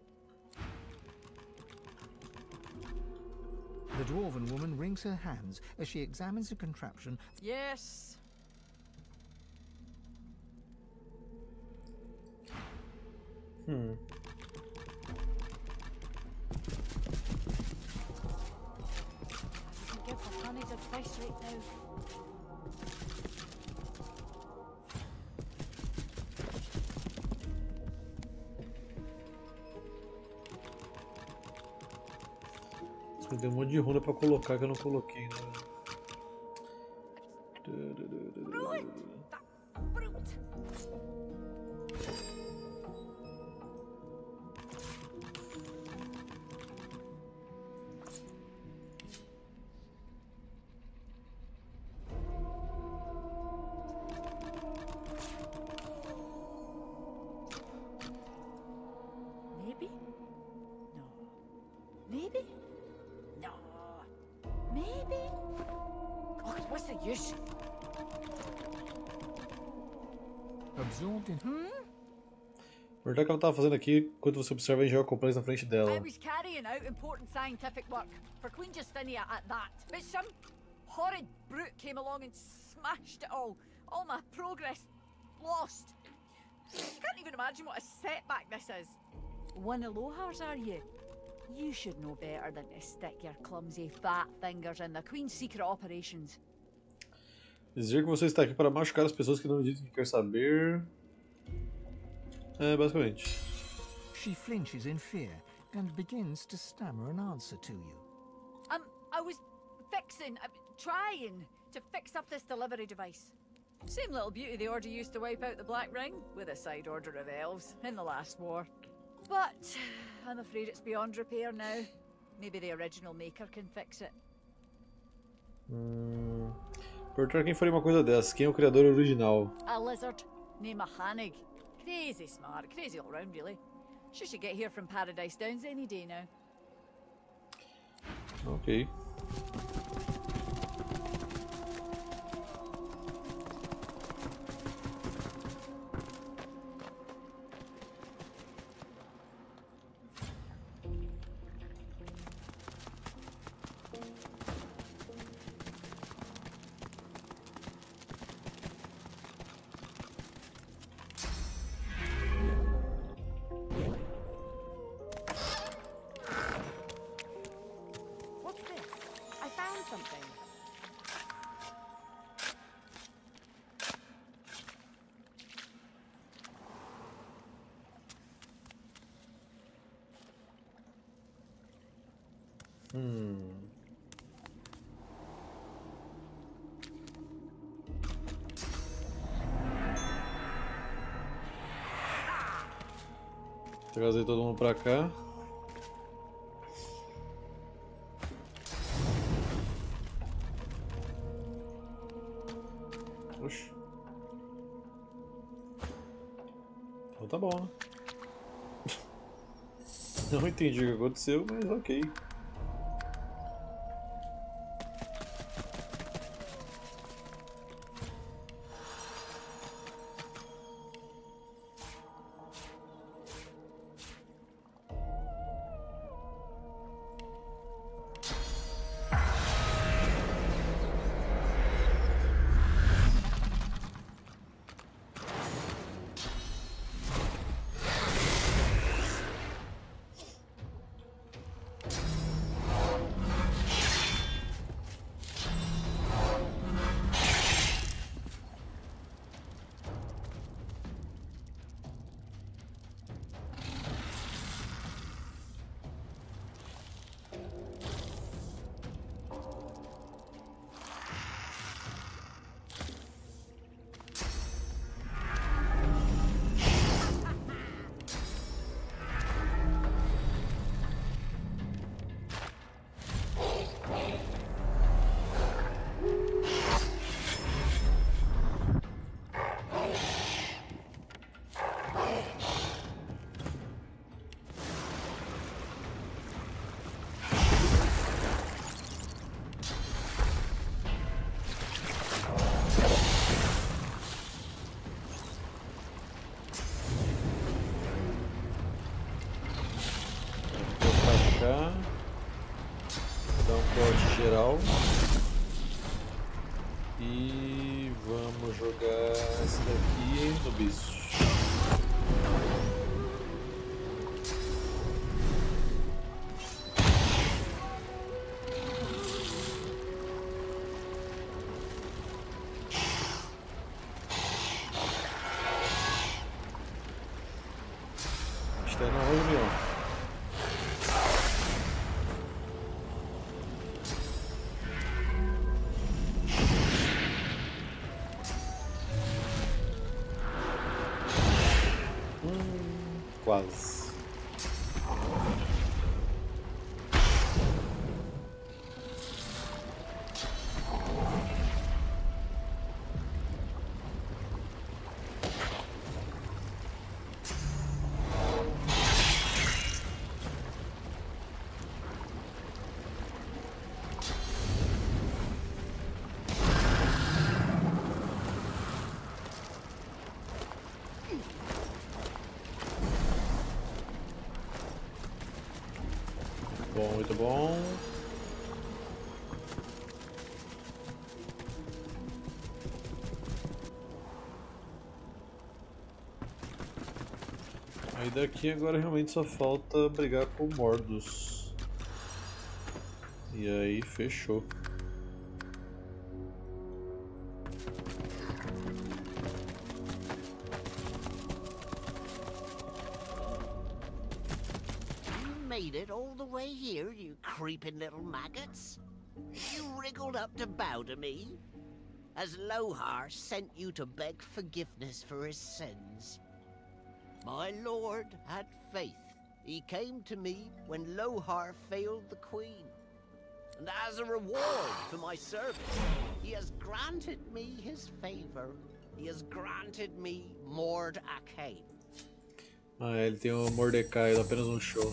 The dwarven woman wrings her hands as she examines a contraption. Yes. Hmm. I can give her honey's advice right now. Tem um monte de runa pra colocar que eu não coloquei, né? Brute! That brute! Maybe? No. Maybe? No. Maybe? God, what's the use? Absorbed in A verdade é que ela tava fazendo aqui enquanto você observa a engenharia complexa na frente dela. I was carrying out important scientific work for Queen Justinia at that, but some horrid brute came along and smashed it all. All my progress lost. You can't even imagine what a setback this is. One of Lohars, are you? You should know better than to stick your clumsy fat fingers in the Queen's secret operations. Dizer que você está aqui para machucar as pessoas que não dizem que quer saber. É, basicamente. She flinches in fear and begins to stammer an answer to you. Um, I was fixing, uh, trying to fix up this delivery device. Same little beauty the Order used to wipe out the Black Ring with a side order of elves in the last war. But I'm afraid it's beyond repair now. Maybe the original maker can fix it. Hum... Perguntar quem faria uma coisa dessa. Quem é o criador original? A lizard named Hannig. Crazy smart, crazy all round really. She should get here from Paradise Downs any day now. Ok. What's this? I found something. Hum... Trazer todo mundo pra cá. Oxi. Então tá bom, né? Não entendi o que aconteceu, mas ok. cá. Dar um corte geral. E vamos jogar esse daqui no bicho. Está na reunião. Quase. Bom, muito bom. Aí daqui agora realmente só falta brigar com o Mordus. E aí fechou. Made it all the way here, you creeping little maggots? You wriggled up to bow to me? As Lohar sent you to beg forgiveness for his sins. My lord had faith. He came to me when Lohar failed the queen. And as a reward for my service, he has granted me his favor. He has granted me Mord Akain. Ah, ele tem o Mordecai, apenas um show.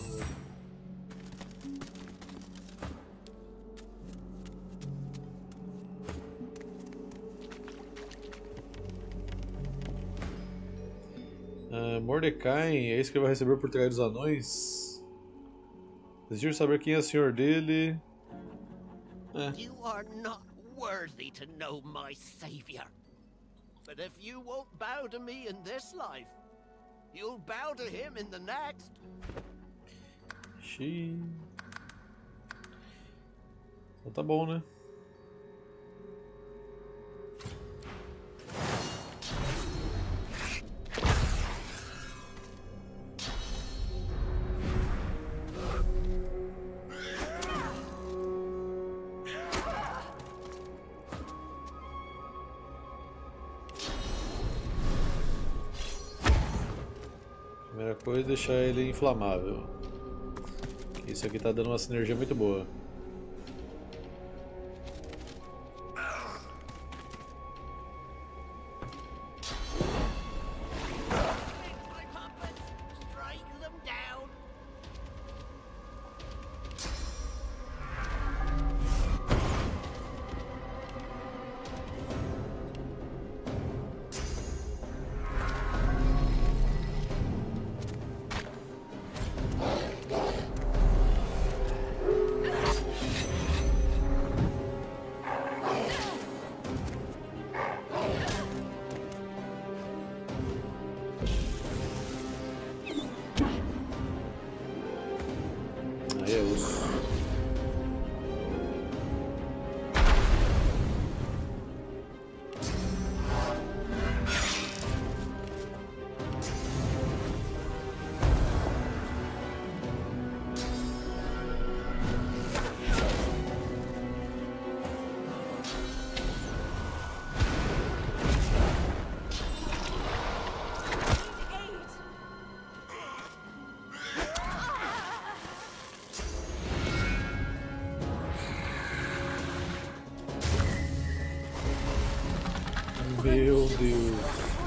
Uh, Mordecai, é isso que ele vai receber por trás dos anões? Decidir saber quem é o senhor dele. É. You are not worthy to know my savior. But if you won't bow to me in this life, you'll bow to him in the next. Xiii. Então tá bom, né? Primeira coisa é deixar ele inflamável. Isso aqui tá dando uma sinergia muito boa. Aí é osso. Meu Deus.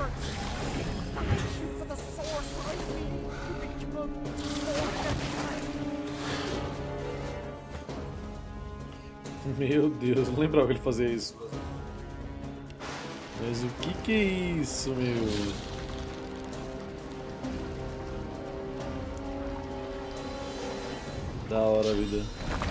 Meu Deus, não lembrava que ele fazia isso. Mas o que que é isso, meu? Da hora a vida.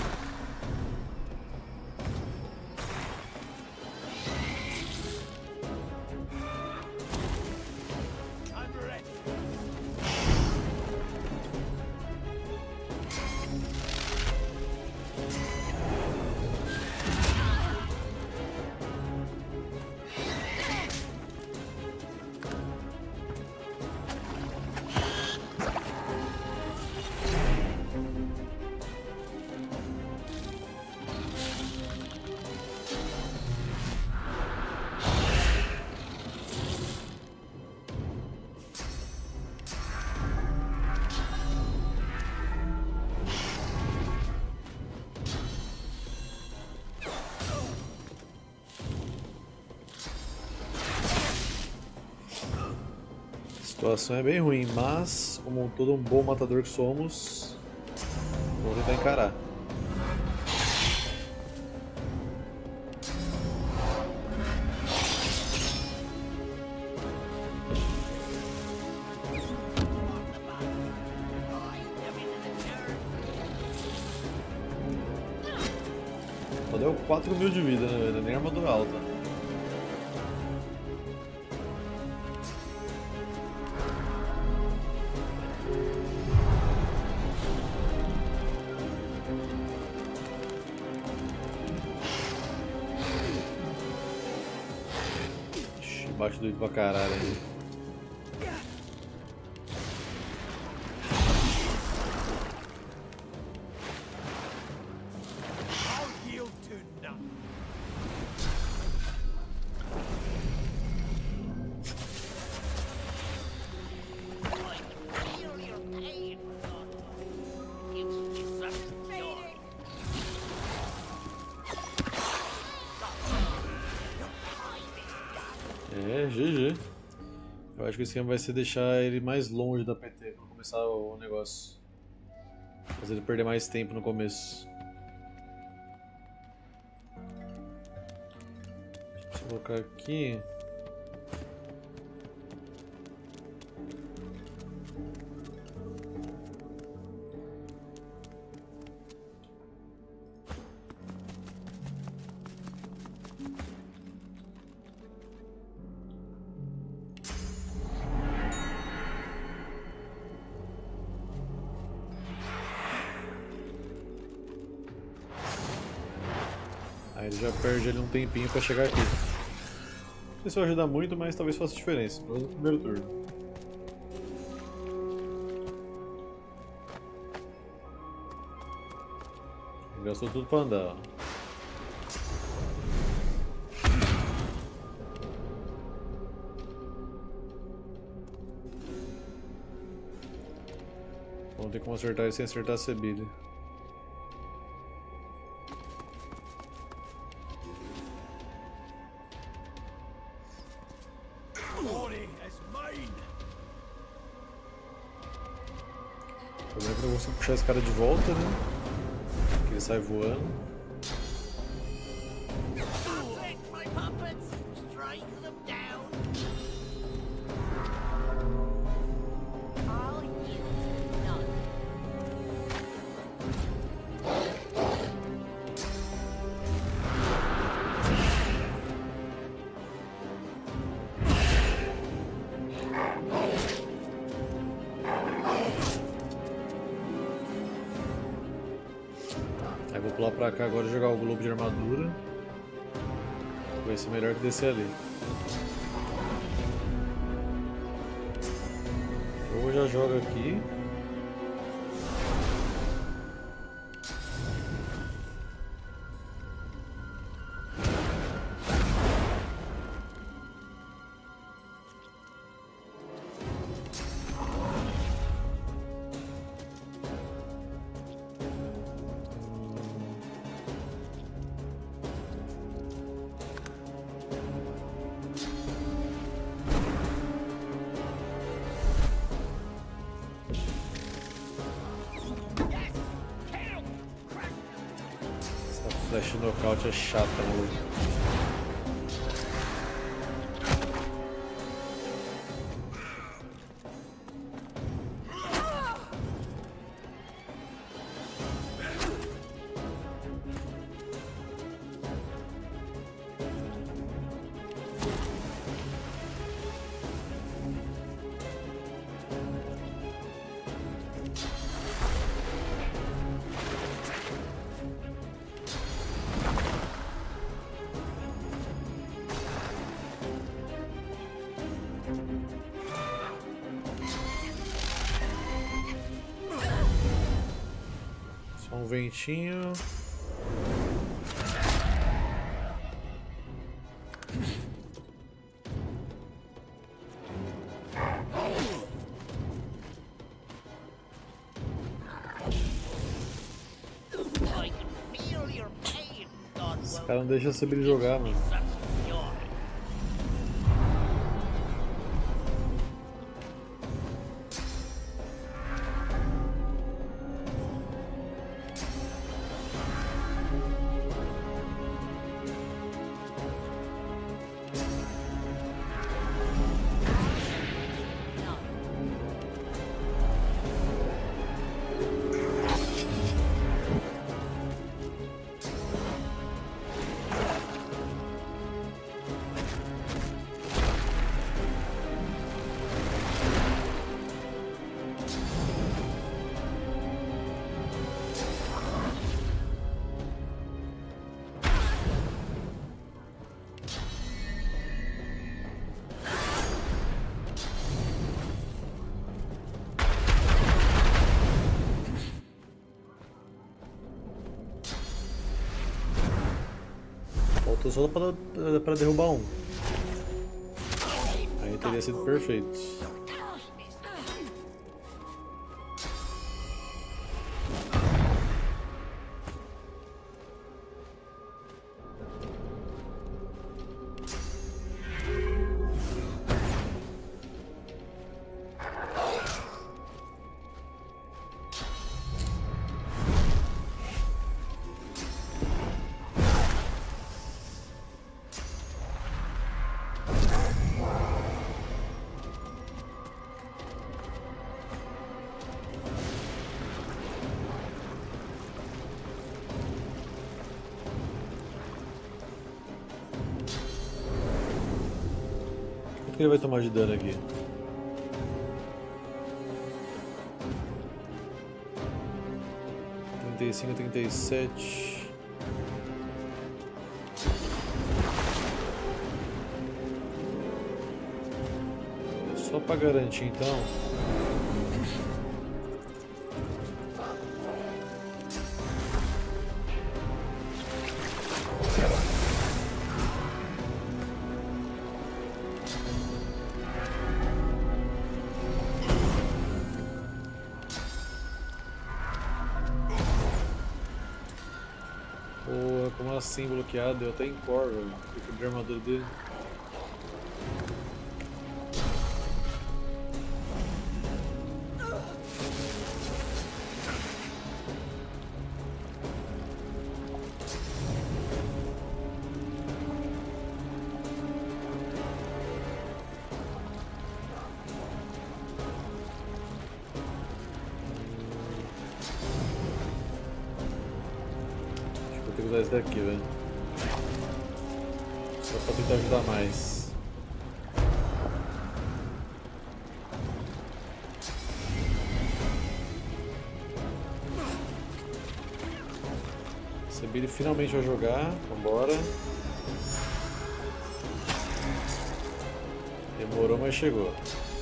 A situação é bem ruim, mas como todo um bom matador que somos, vou tentar encarar. Só deu quatro mil de vida, né, velho? Nem armadura alta. Baixo doido pra caralho aí. É, G G. Eu acho que o esquema vai ser deixar ele mais longe da P T pra começar o negócio. Fazer ele perder mais tempo no começo. Deixa eu colocar aqui. Aí ele já perde ali um tempinho pra chegar aqui. Não sei se vai ajudar muito, mas talvez faça diferença, pelo menos no primeiro turno. Gastou tudo pra andar, ó. Vamos ter como acertar ele sem acertar a Sebile. O problema é que eu não consigo puxar esse cara de volta, né? Porque ele sai voando. Aí vou pular pra cá agora e jogar o globo de armadura. Vai ser melhor que descer ali. Ou já joga aqui. Flash knockout é chata, maluco. ventinho. I can feel your pain, Esse Godwell. cara não deixa saber ele jogar, mano. Such joy. Faltou só pra, pra derrubar um. Aí teria sido perfeito. Quanto que ele vai tomar de dano aqui? trinta e cinco, trinta e sete. Só pra garantir então. Porra, como assim bloqueado? Deu até em core, velho. Eu quebrei a armadura dele. Vou ter que usar esse daqui, velho. Só pra tentar ajudar mais. Esse Billy finalmente vai jogar. Vambora. Demorou, mas chegou.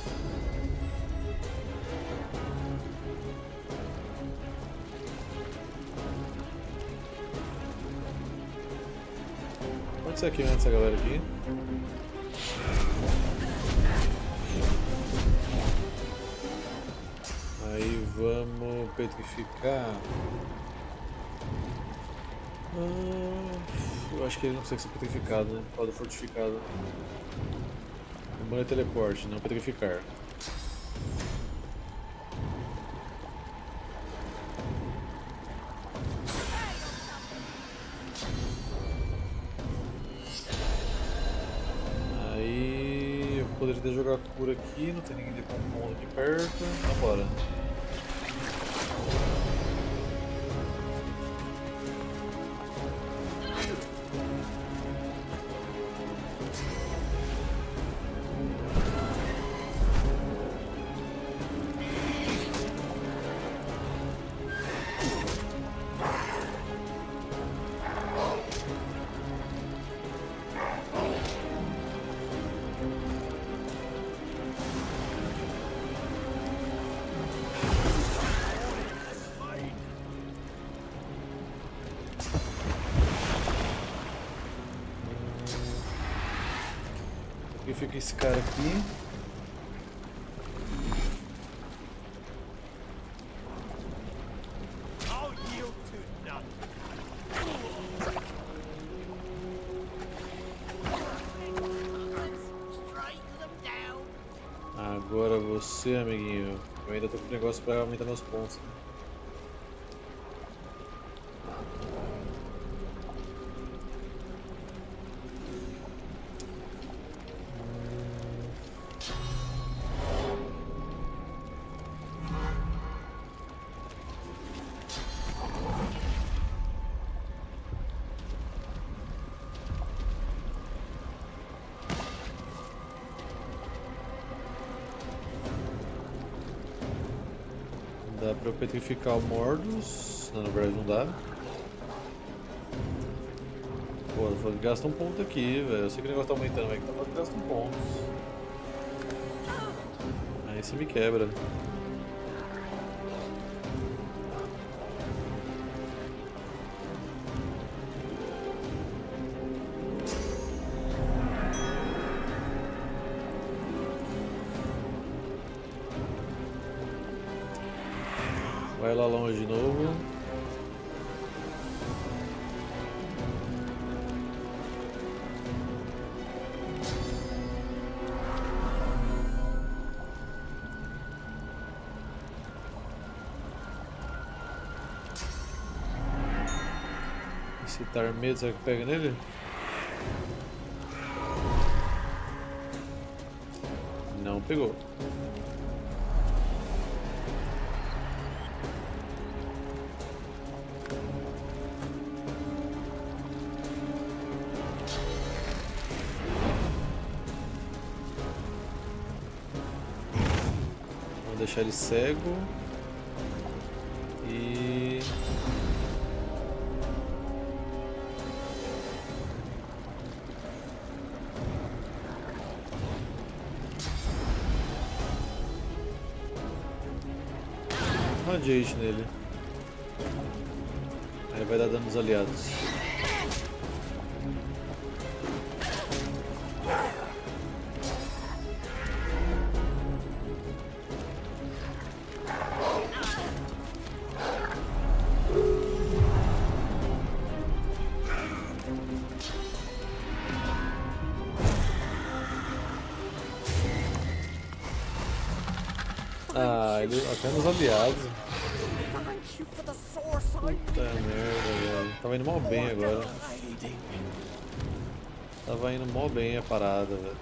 Pode ser aqui antes, essa galera aqui. Aí vamos petrificar. Ah, eu acho que ele não consegue ser petrificado, né? Por causa do fortificado. O bom é teleporte, não petrificar. Poderia ter jogar cura aqui, não tem ninguém de compondo aqui perto. Vambora. fica esse cara aqui. Agora você, amiguinho. Eu ainda tô com o negócio pra aumentar meus pontos. Né? Dá pra eu petrificar o Mordus. Não, na verdade não dá. Pô, eu falei que gasta um ponto aqui, velho. Eu sei que o negócio tá aumentando, mas que tá falando que gasta um ponto. Aí você me quebra. Vai lá longe de novo. Esse Tarmedo, será que pega nele? Não pegou. Deixar ele cego e radiante nele. Aí vai dar dano nos aliados. Ah, ele até nos aliados. Puta merda, velho. Tava indo mó bem agora. Tava indo mó bem a parada, velho.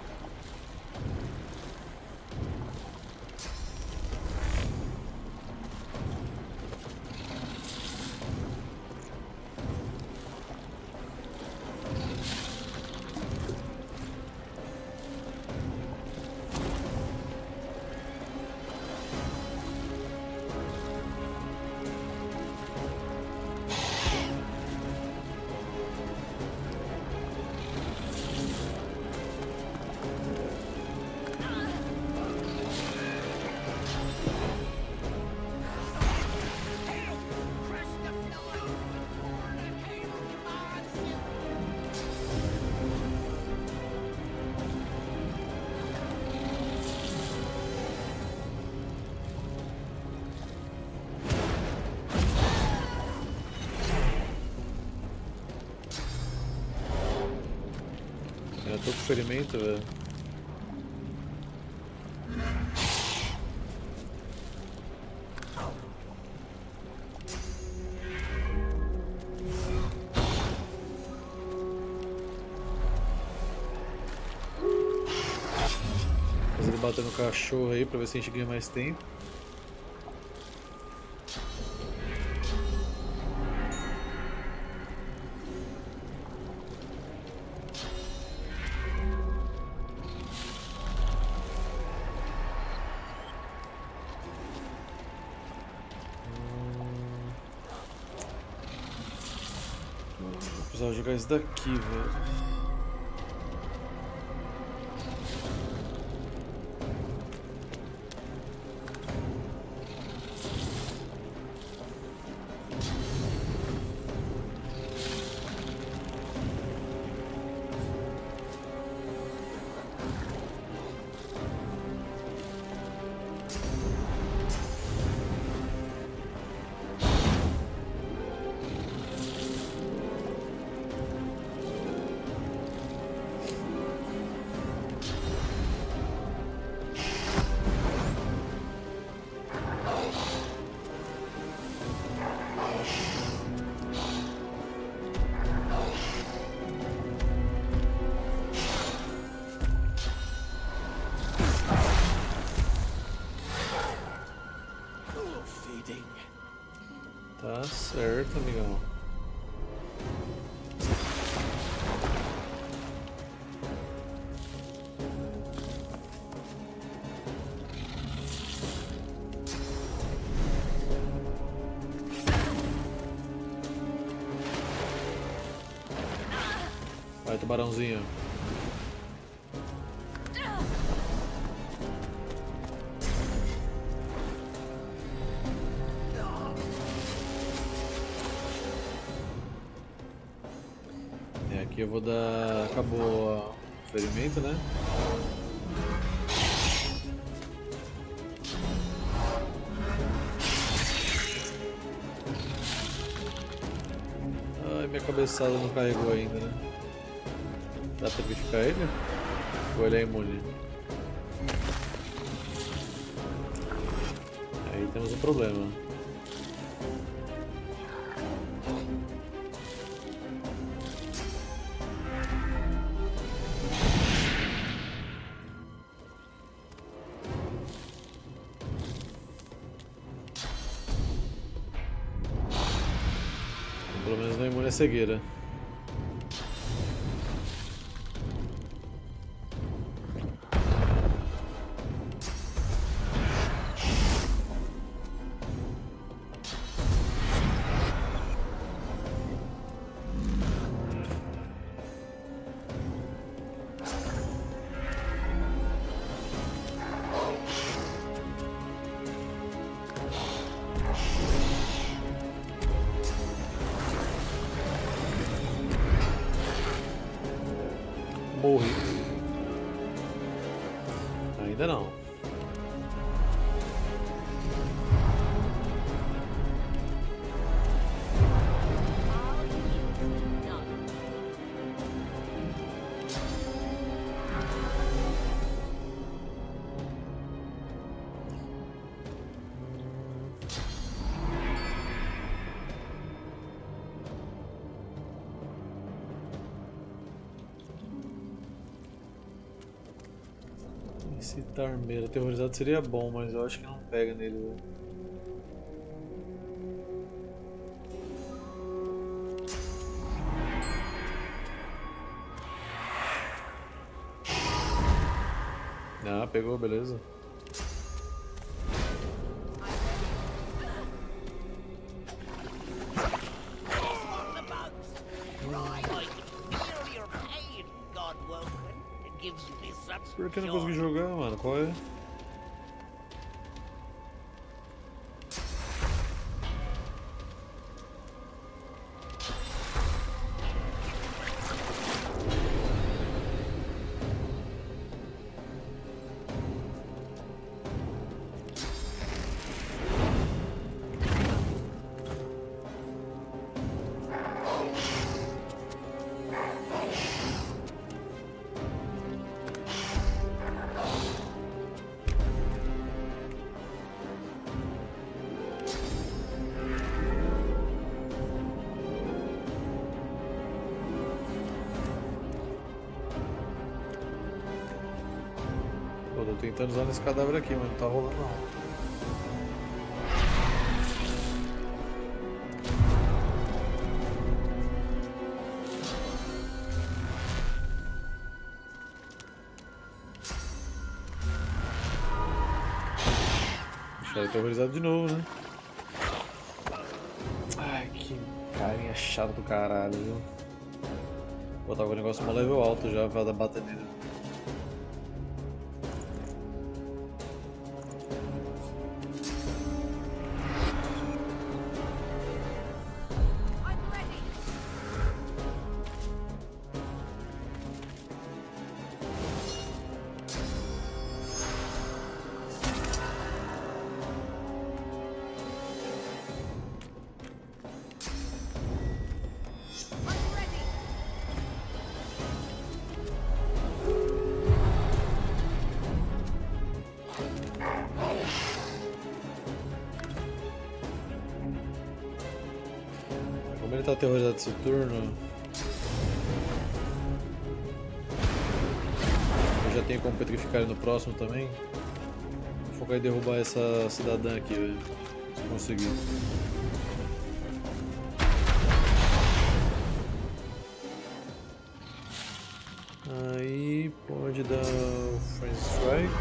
Eu tô com ferimento, velho. Fazer ele bater no cachorro aí pra ver se a gente ganha mais tempo. Vou jogar isso daqui, velho. Tá certo, amigão. Vai, tubarãozinho. É, aqui eu vou dar... Acabou o ferimento, né? Ai, minha cabeçada não carregou ainda, né? Dá pra verificar ele? Ou ele é imune? Aí temos um problema. Pelo menos não é imune à cegueira. Morri. Ainda não. Incitar medo. Aterrorizado seria bom, mas eu acho que não pega nele, velho. Ah, pegou, beleza. Por que não consegui jogar, mano? Qual é? Pô, tô tentando usar nesse cadáver aqui, mas não tá rolando não. Deixar ele aterrorizado de novo, né? Ai, que carinha chata do caralho, viu? Pô, tava com o negócio no level alto já pra bater nele. Como ele tá aterrorizado esse turno, eu já tenho como petrificar ele no próximo também. Vou focar em derrubar essa cidadã aqui, velho, se conseguir. Onde dá o Frenzy Strike?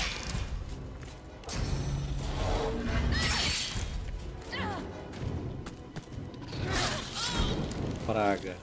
Praga.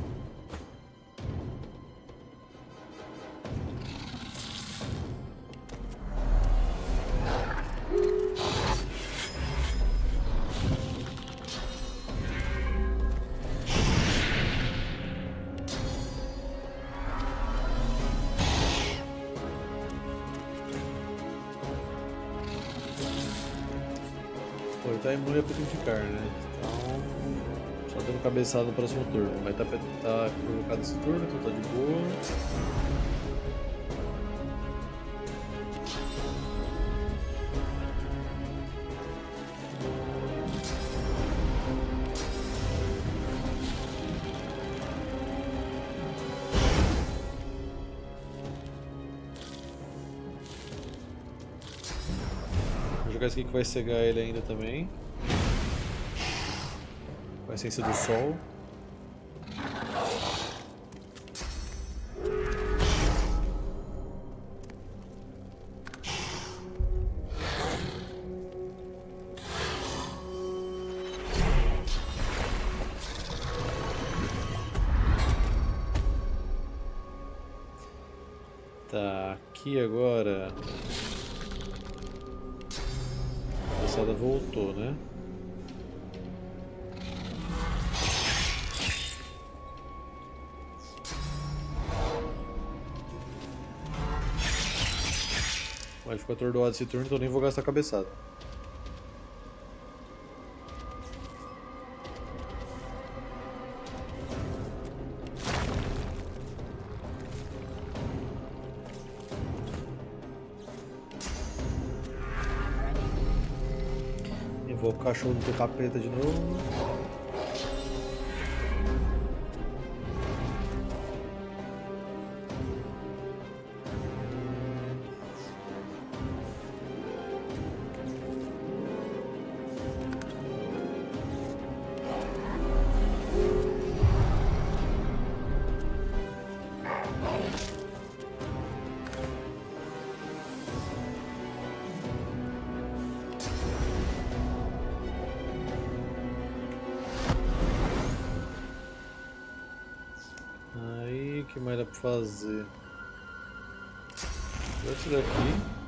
Pô, ele tá imune a petrificar, né? Então, só dando cabeçada no próximo turno. Vai estar tá, tá provocado esse turno, então tá de boa. Vou jogar esse aqui que vai cegar ele ainda também. Com a essência do sol. Tá, aqui agora. A passada voltou, né? Ele ficou atordoado esse turno, então nem vou gastar a cabeçada. Invocar o cachorro do teu capeta de novo. Aí, o que mais dá pra fazer? Esse daqui.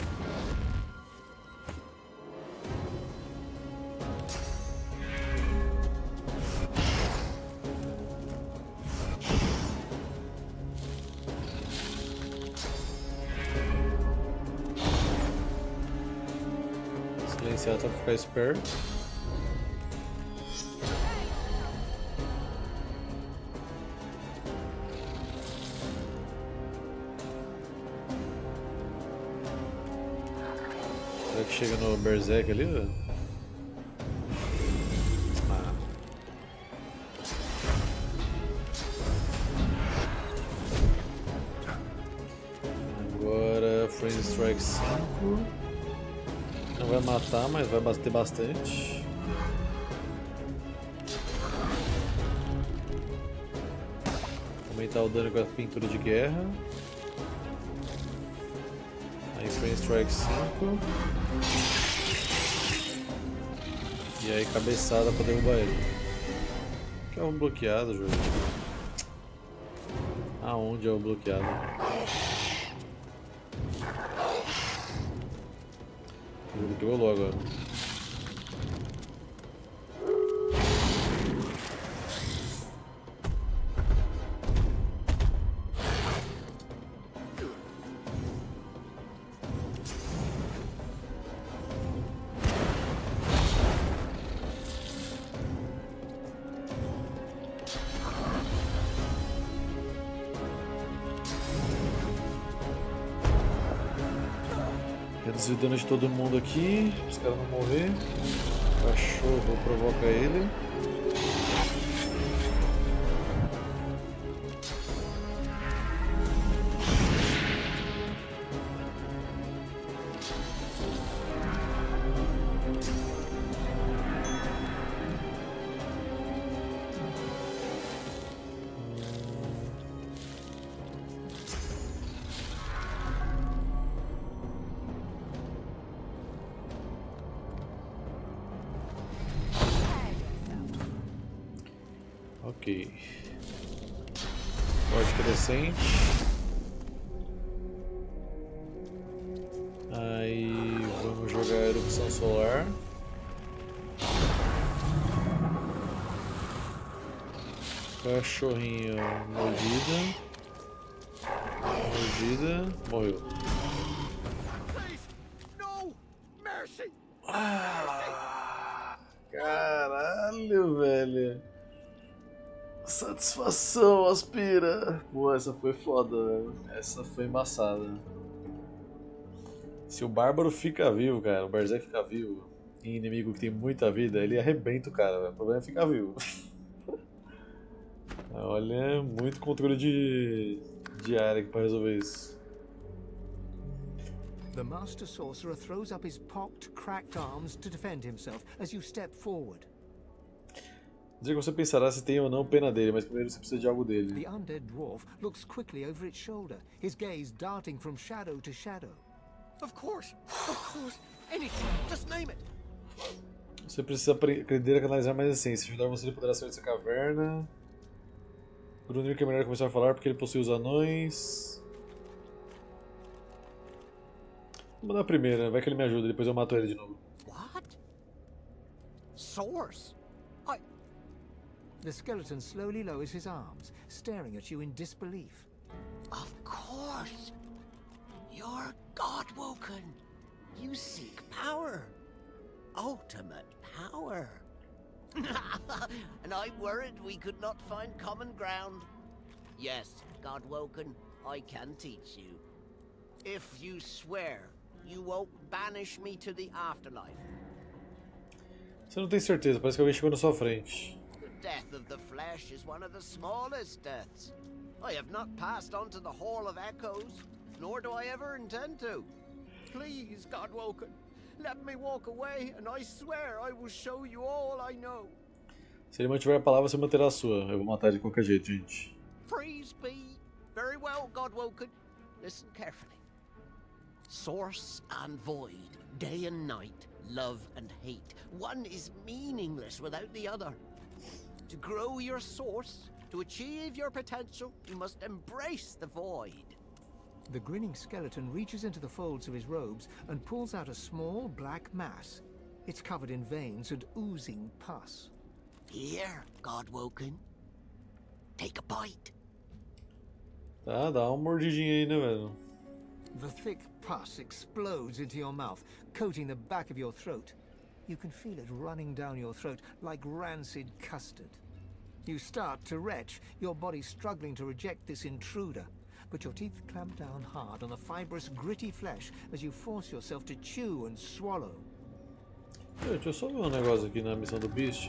Silenciar só pra ficar esperto. Será que chega no Berserk ali, velho? Ah. Agora Frenzy Strike cinco. Não vai matar, mas vai bater bastante. Aumentar o dano com a pintura de guerra. Aí Frenzy Strike cinco. E aí cabeçada pra derrubar ele. Que é um bloqueado, jogo. Aonde é o bloqueado? O jogo trollou agora. Reduzir o dano de todo mundo aqui, os caras não morrer. O cachorro provoca ele. Ok. Forte crescente. Aí vamos jogar a erupção solar. Cachorrinho mordida. Mordida. Morreu. Please, no mercy. Ah, caralho, velho. Satisfação, aspira. Pô, essa foi foda, velho. Essa foi embaçada. Se o Bárbaro fica vivo, cara, o Berserk fica vivo, em inimigo que tem muita vida, ele arrebenta o cara, velho. O problema é ficar vivo. Olha, muito controle de, de área aqui pra resolver isso. The Master Sorcerer throws up his pocked, cracked arms to defend himself as you step forward. Diga que você pensará se tem ou não pena dele, mas primeiro você precisa de algo dele. The undead dwarf looks quickly over its shoulder, his gaze darting from shadow to shadow. Of course, of course, anything, just name it. Você precisa aprender a canalizar mais essência. Ajudar você, ele poderá sair dessa caverna. Brunir que é melhor começar a falar porque ele possui os anões. Vou mandar a primeira, vai que ele me ajuda, depois eu mato ele de novo. What? Source? I... The skeleton slowly lowers his arms, staring at you in disbelief. Of course! You're Godwoken! You seek power! Ultimate power! And I worried we could not find common ground. Yes, Godwoken, I can teach you. If you swear, you won't banish me to the afterlife. Você não tem certeza, parece que alguém chegou na sua frente. The death of the flesh is one of the smallest deaths. I have not passed on to the Hall of Echoes, nor do I ever intend to. Please, Godwoken, let me walk away, and I swear I will show you all I know. Se ele mantiver a palavra, você manterá a sua. Eu vou matar ele de qualquer jeito, gente. Praise be. Very well, Godwoken. Listen carefully. Source and void, day and night, love and hate. One is meaningless without the other. To grow your source, to achieve your potential, you must embrace the void. The grinning skeleton reaches into the folds of his robes and pulls out a small black mass. It's covered in veins and oozing pus. Here, Godwoken. Take a bite. Tá, dá uma mordidinha aí, né, velho? The thick pus explodes into your mouth, coating the back of your throat. You can feel it running down your throat like rancid custard. You start to retch, your body struggling to reject this intruder. But your teeth clamp down hard on the fibrous, gritty flesh as you force yourself to chew and swallow. Deixa eu só ver um negócio aqui na missão do Beast.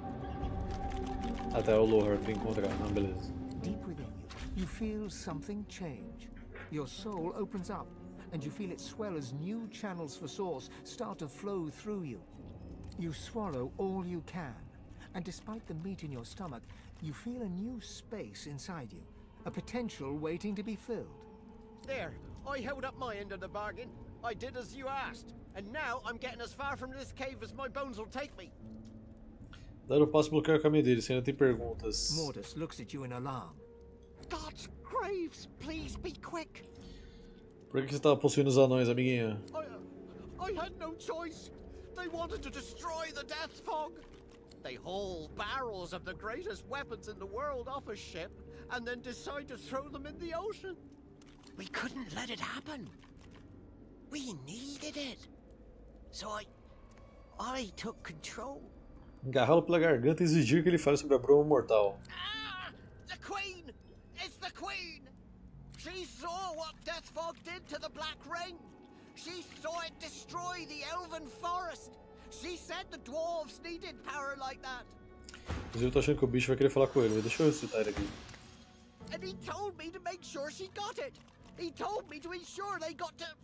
Até o Lohar pra encontrar, não, beleza. Deep within you, you feel something change. Your soul opens up, and you feel it swell as new channels for source start to flow through you. You swallow all you can, and despite the meat in your stomach, you feel a new space inside you, a potential waiting to be filled. There, I held up my end of the bargain. I did as you asked, and now I'm getting as far from this cave as my bones will take me. Dar o passo e bloquear o caminho dele, se ainda tem perguntas. Mortis looks at you in alarm. God's graves, please be quick. Por que você estava possuindo os anões, amiguinha? I, I had no choice. They wanted to destroy the Death Fog. They haul barrels of the greatest weapons in the world off a ship and then decide to throw them in the ocean. We couldn't let it happen. We needed it. So I... I took control. Agarrá-lo pela garganta e exigir que ele fale sobre a broma mortal. Ah! The Queen! It's the Queen! She saw what Death Fog did to the Black Ring. She saw it destroy the Elven Forest. She said the dwarves needed power like that. Inclusive, eu tô achando que o bicho vai querer falar com ele. Deixa eu citar ele aqui. And he told me to make sure she got it. He told me to ensure they got to...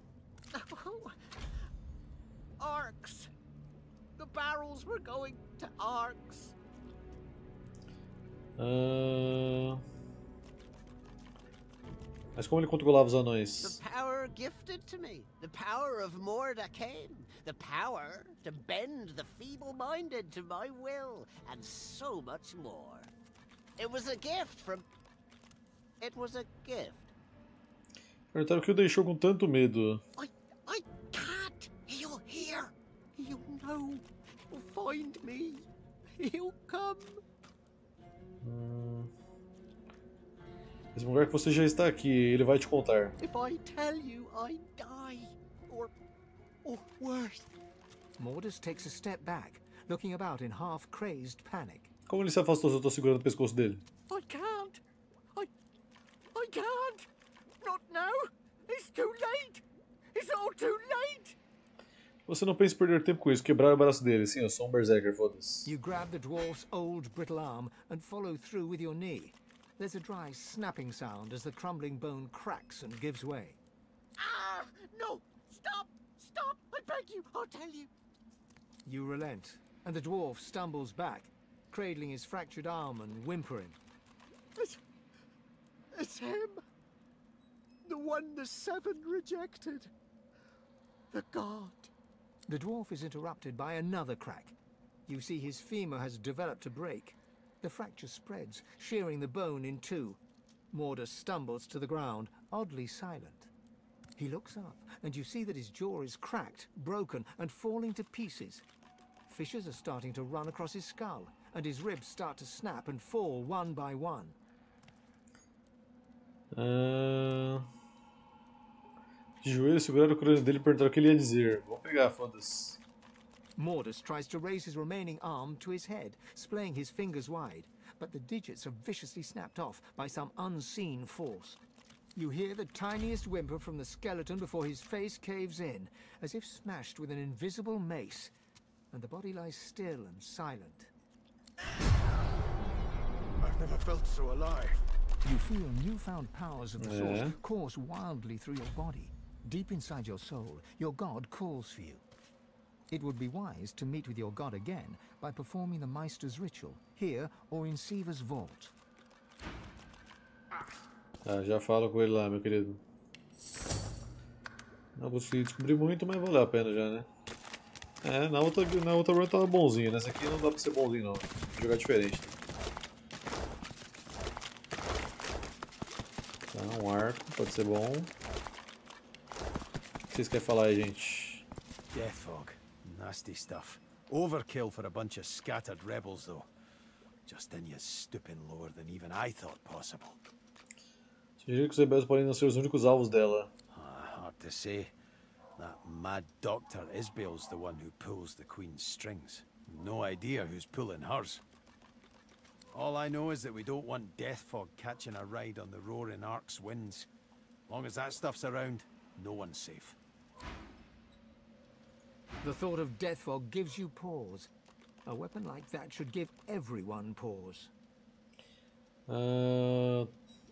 Arcs. The barrels were going to Arcs. Uh... Mas como ele controlava os anões? The power gifted to me. The power of Mordakain. The power to bend the feeble-minded to my will. And so much more. It was a gift from... It was a gift. Perguntaram o que o deixou com tanto medo. I... I can't! He'll hear! He'll know! He'll find me! He'll come! Hum... Esse lugar que você já está aqui, ele vai te contar. If I tell you, I die. Or... or worse. Mordus takes a step back, looking about in half-crazed panic. Como ele se afastou se eu tô segurando o pescoço dele? I can't. I... I can't. Not now. It's too late. It's all too late. Você não pensa em perder tempo com isso, quebrar o braço dele. Sim, eu sou um berserker, foda-se. You grab the dwarf's old brittle arm and follow through with your knee. There's a dry snapping sound as the crumbling bone cracks and gives way. Ah! No! Stop! Stop! I beg you! I'll tell you! You relent, and the dwarf stumbles back, cradling his fractured arm and whimpering. It's... It's him! The one the Seven rejected. The god. The dwarf is interrupted by another crack. You see his femur has developed a break. The fracture spreads, shearing the bone in two. Mordus stumbles to the ground, oddly silent. He looks up, and you see that his jaw is cracked, broken, and falling to pieces. Fissures are starting to run across his skull, and his ribs start to snap and fall one by one. Ah... De joelhos, seguraram o crânio dele e perguntaram o que ele ia dizer. Vou pegar, foda-se. Mordus tries to raise his remaining arm to his head, splaying his fingers wide, but the digits are viciously snapped off by some unseen force. You hear the tiniest whimper from the skeleton before his face caves in, as if smashed with an invisible mace, and the body lies still and silent. I've never felt so alive. You feel newfound powers of the source Yeah. course wildly through your body. Deep inside your soul, your god calls for you. It would be wise to meet with your god again by performing the Meister's ritual, here or in Siva's vault. Ah, já falo com ele lá, meu querido. Não consegui descobrir muito, mas valeu a pena já, né? É, na outra, na outra run tava bonzinho, nessa aqui não dá pra ser bonzinho não. Vou jogar diferente. Tá, um arco, pode ser bom. O que vocês querem falar aí, gente? Death fog. Nasty stuff. Overkill for a bunch of scattered rebels, though. Justinia's stooping lower than even I thought possible. Sugiro que os rebeldes podem não ser os únicos alvos dela. Ah, hard to say. That mad doctor Isbale's the one who pulls the Queen's strings. No idea who's pulling hers. All I know is that we don't want death fog catching a ride on the roaring Ark's winds. Long as that stuff's around, no one's safe. The thought of death fog gives you pause. A weapon like that should give everyone pause. Ah...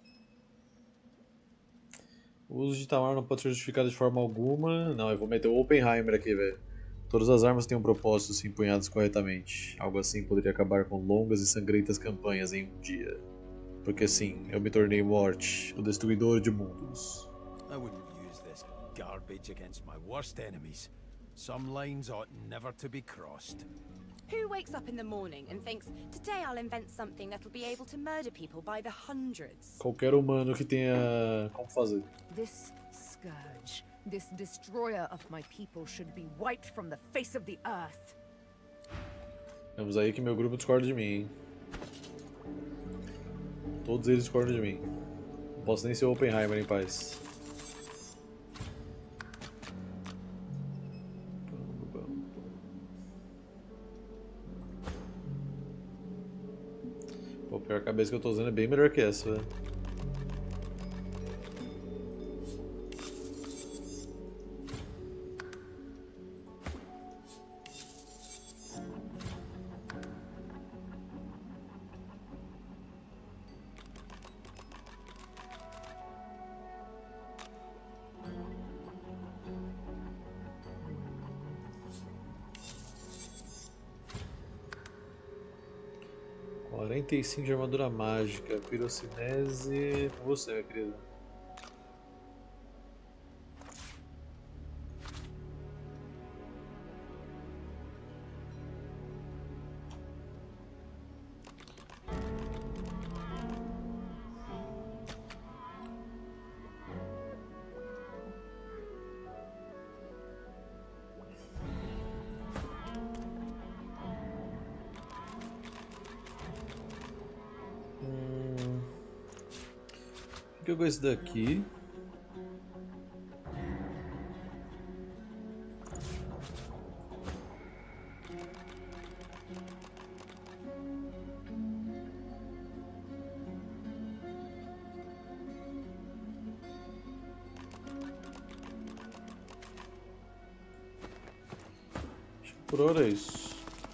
O uso de Tamar não pode ser justificado de forma alguma. Não, eu vou meter o Oppenheimer aqui, velho. Todas as armas têm um propósito se empunhadas corretamente. Algo assim poderia acabar com longas e sangrentas campanhas em um dia. Porque sim, eu me tornei Morte, o destruidor de mundos. I wouldn't use this garbage against my worst enemies. Some lines ought never to be crossed. Who wakes up in the morning and thinks, today I'll invent something that'll be able to murder people by the hundreds? Qualquer humano que tenha como fazer. This scourge, this destroyer of my people should be wiped from the face of the earth. Vemos aí que meu grupo discorda de mim, hein? Todos eles discordam de mim. Não posso nem ser o Oppenheimer em paz. Pô, pior cabeça que eu tô usando é bem melhor que essa, velho. quarenta e cinco de armadura mágica, pirocinese com você, minha querida. que eu gosto desse daqui? Acho que por hora é isso.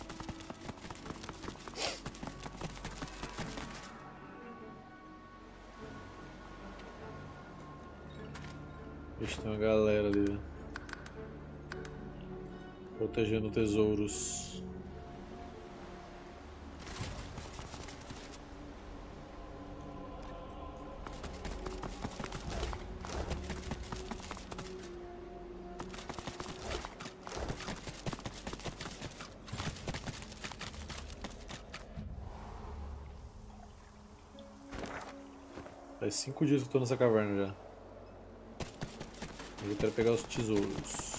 Vixe, tem uma galera ali protegendo tesouros. Faz cinco dias que eu tô nessa caverna já. Eu quero pegar os tesouros.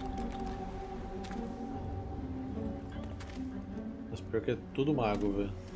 Mas pior que é tudo mago, velho.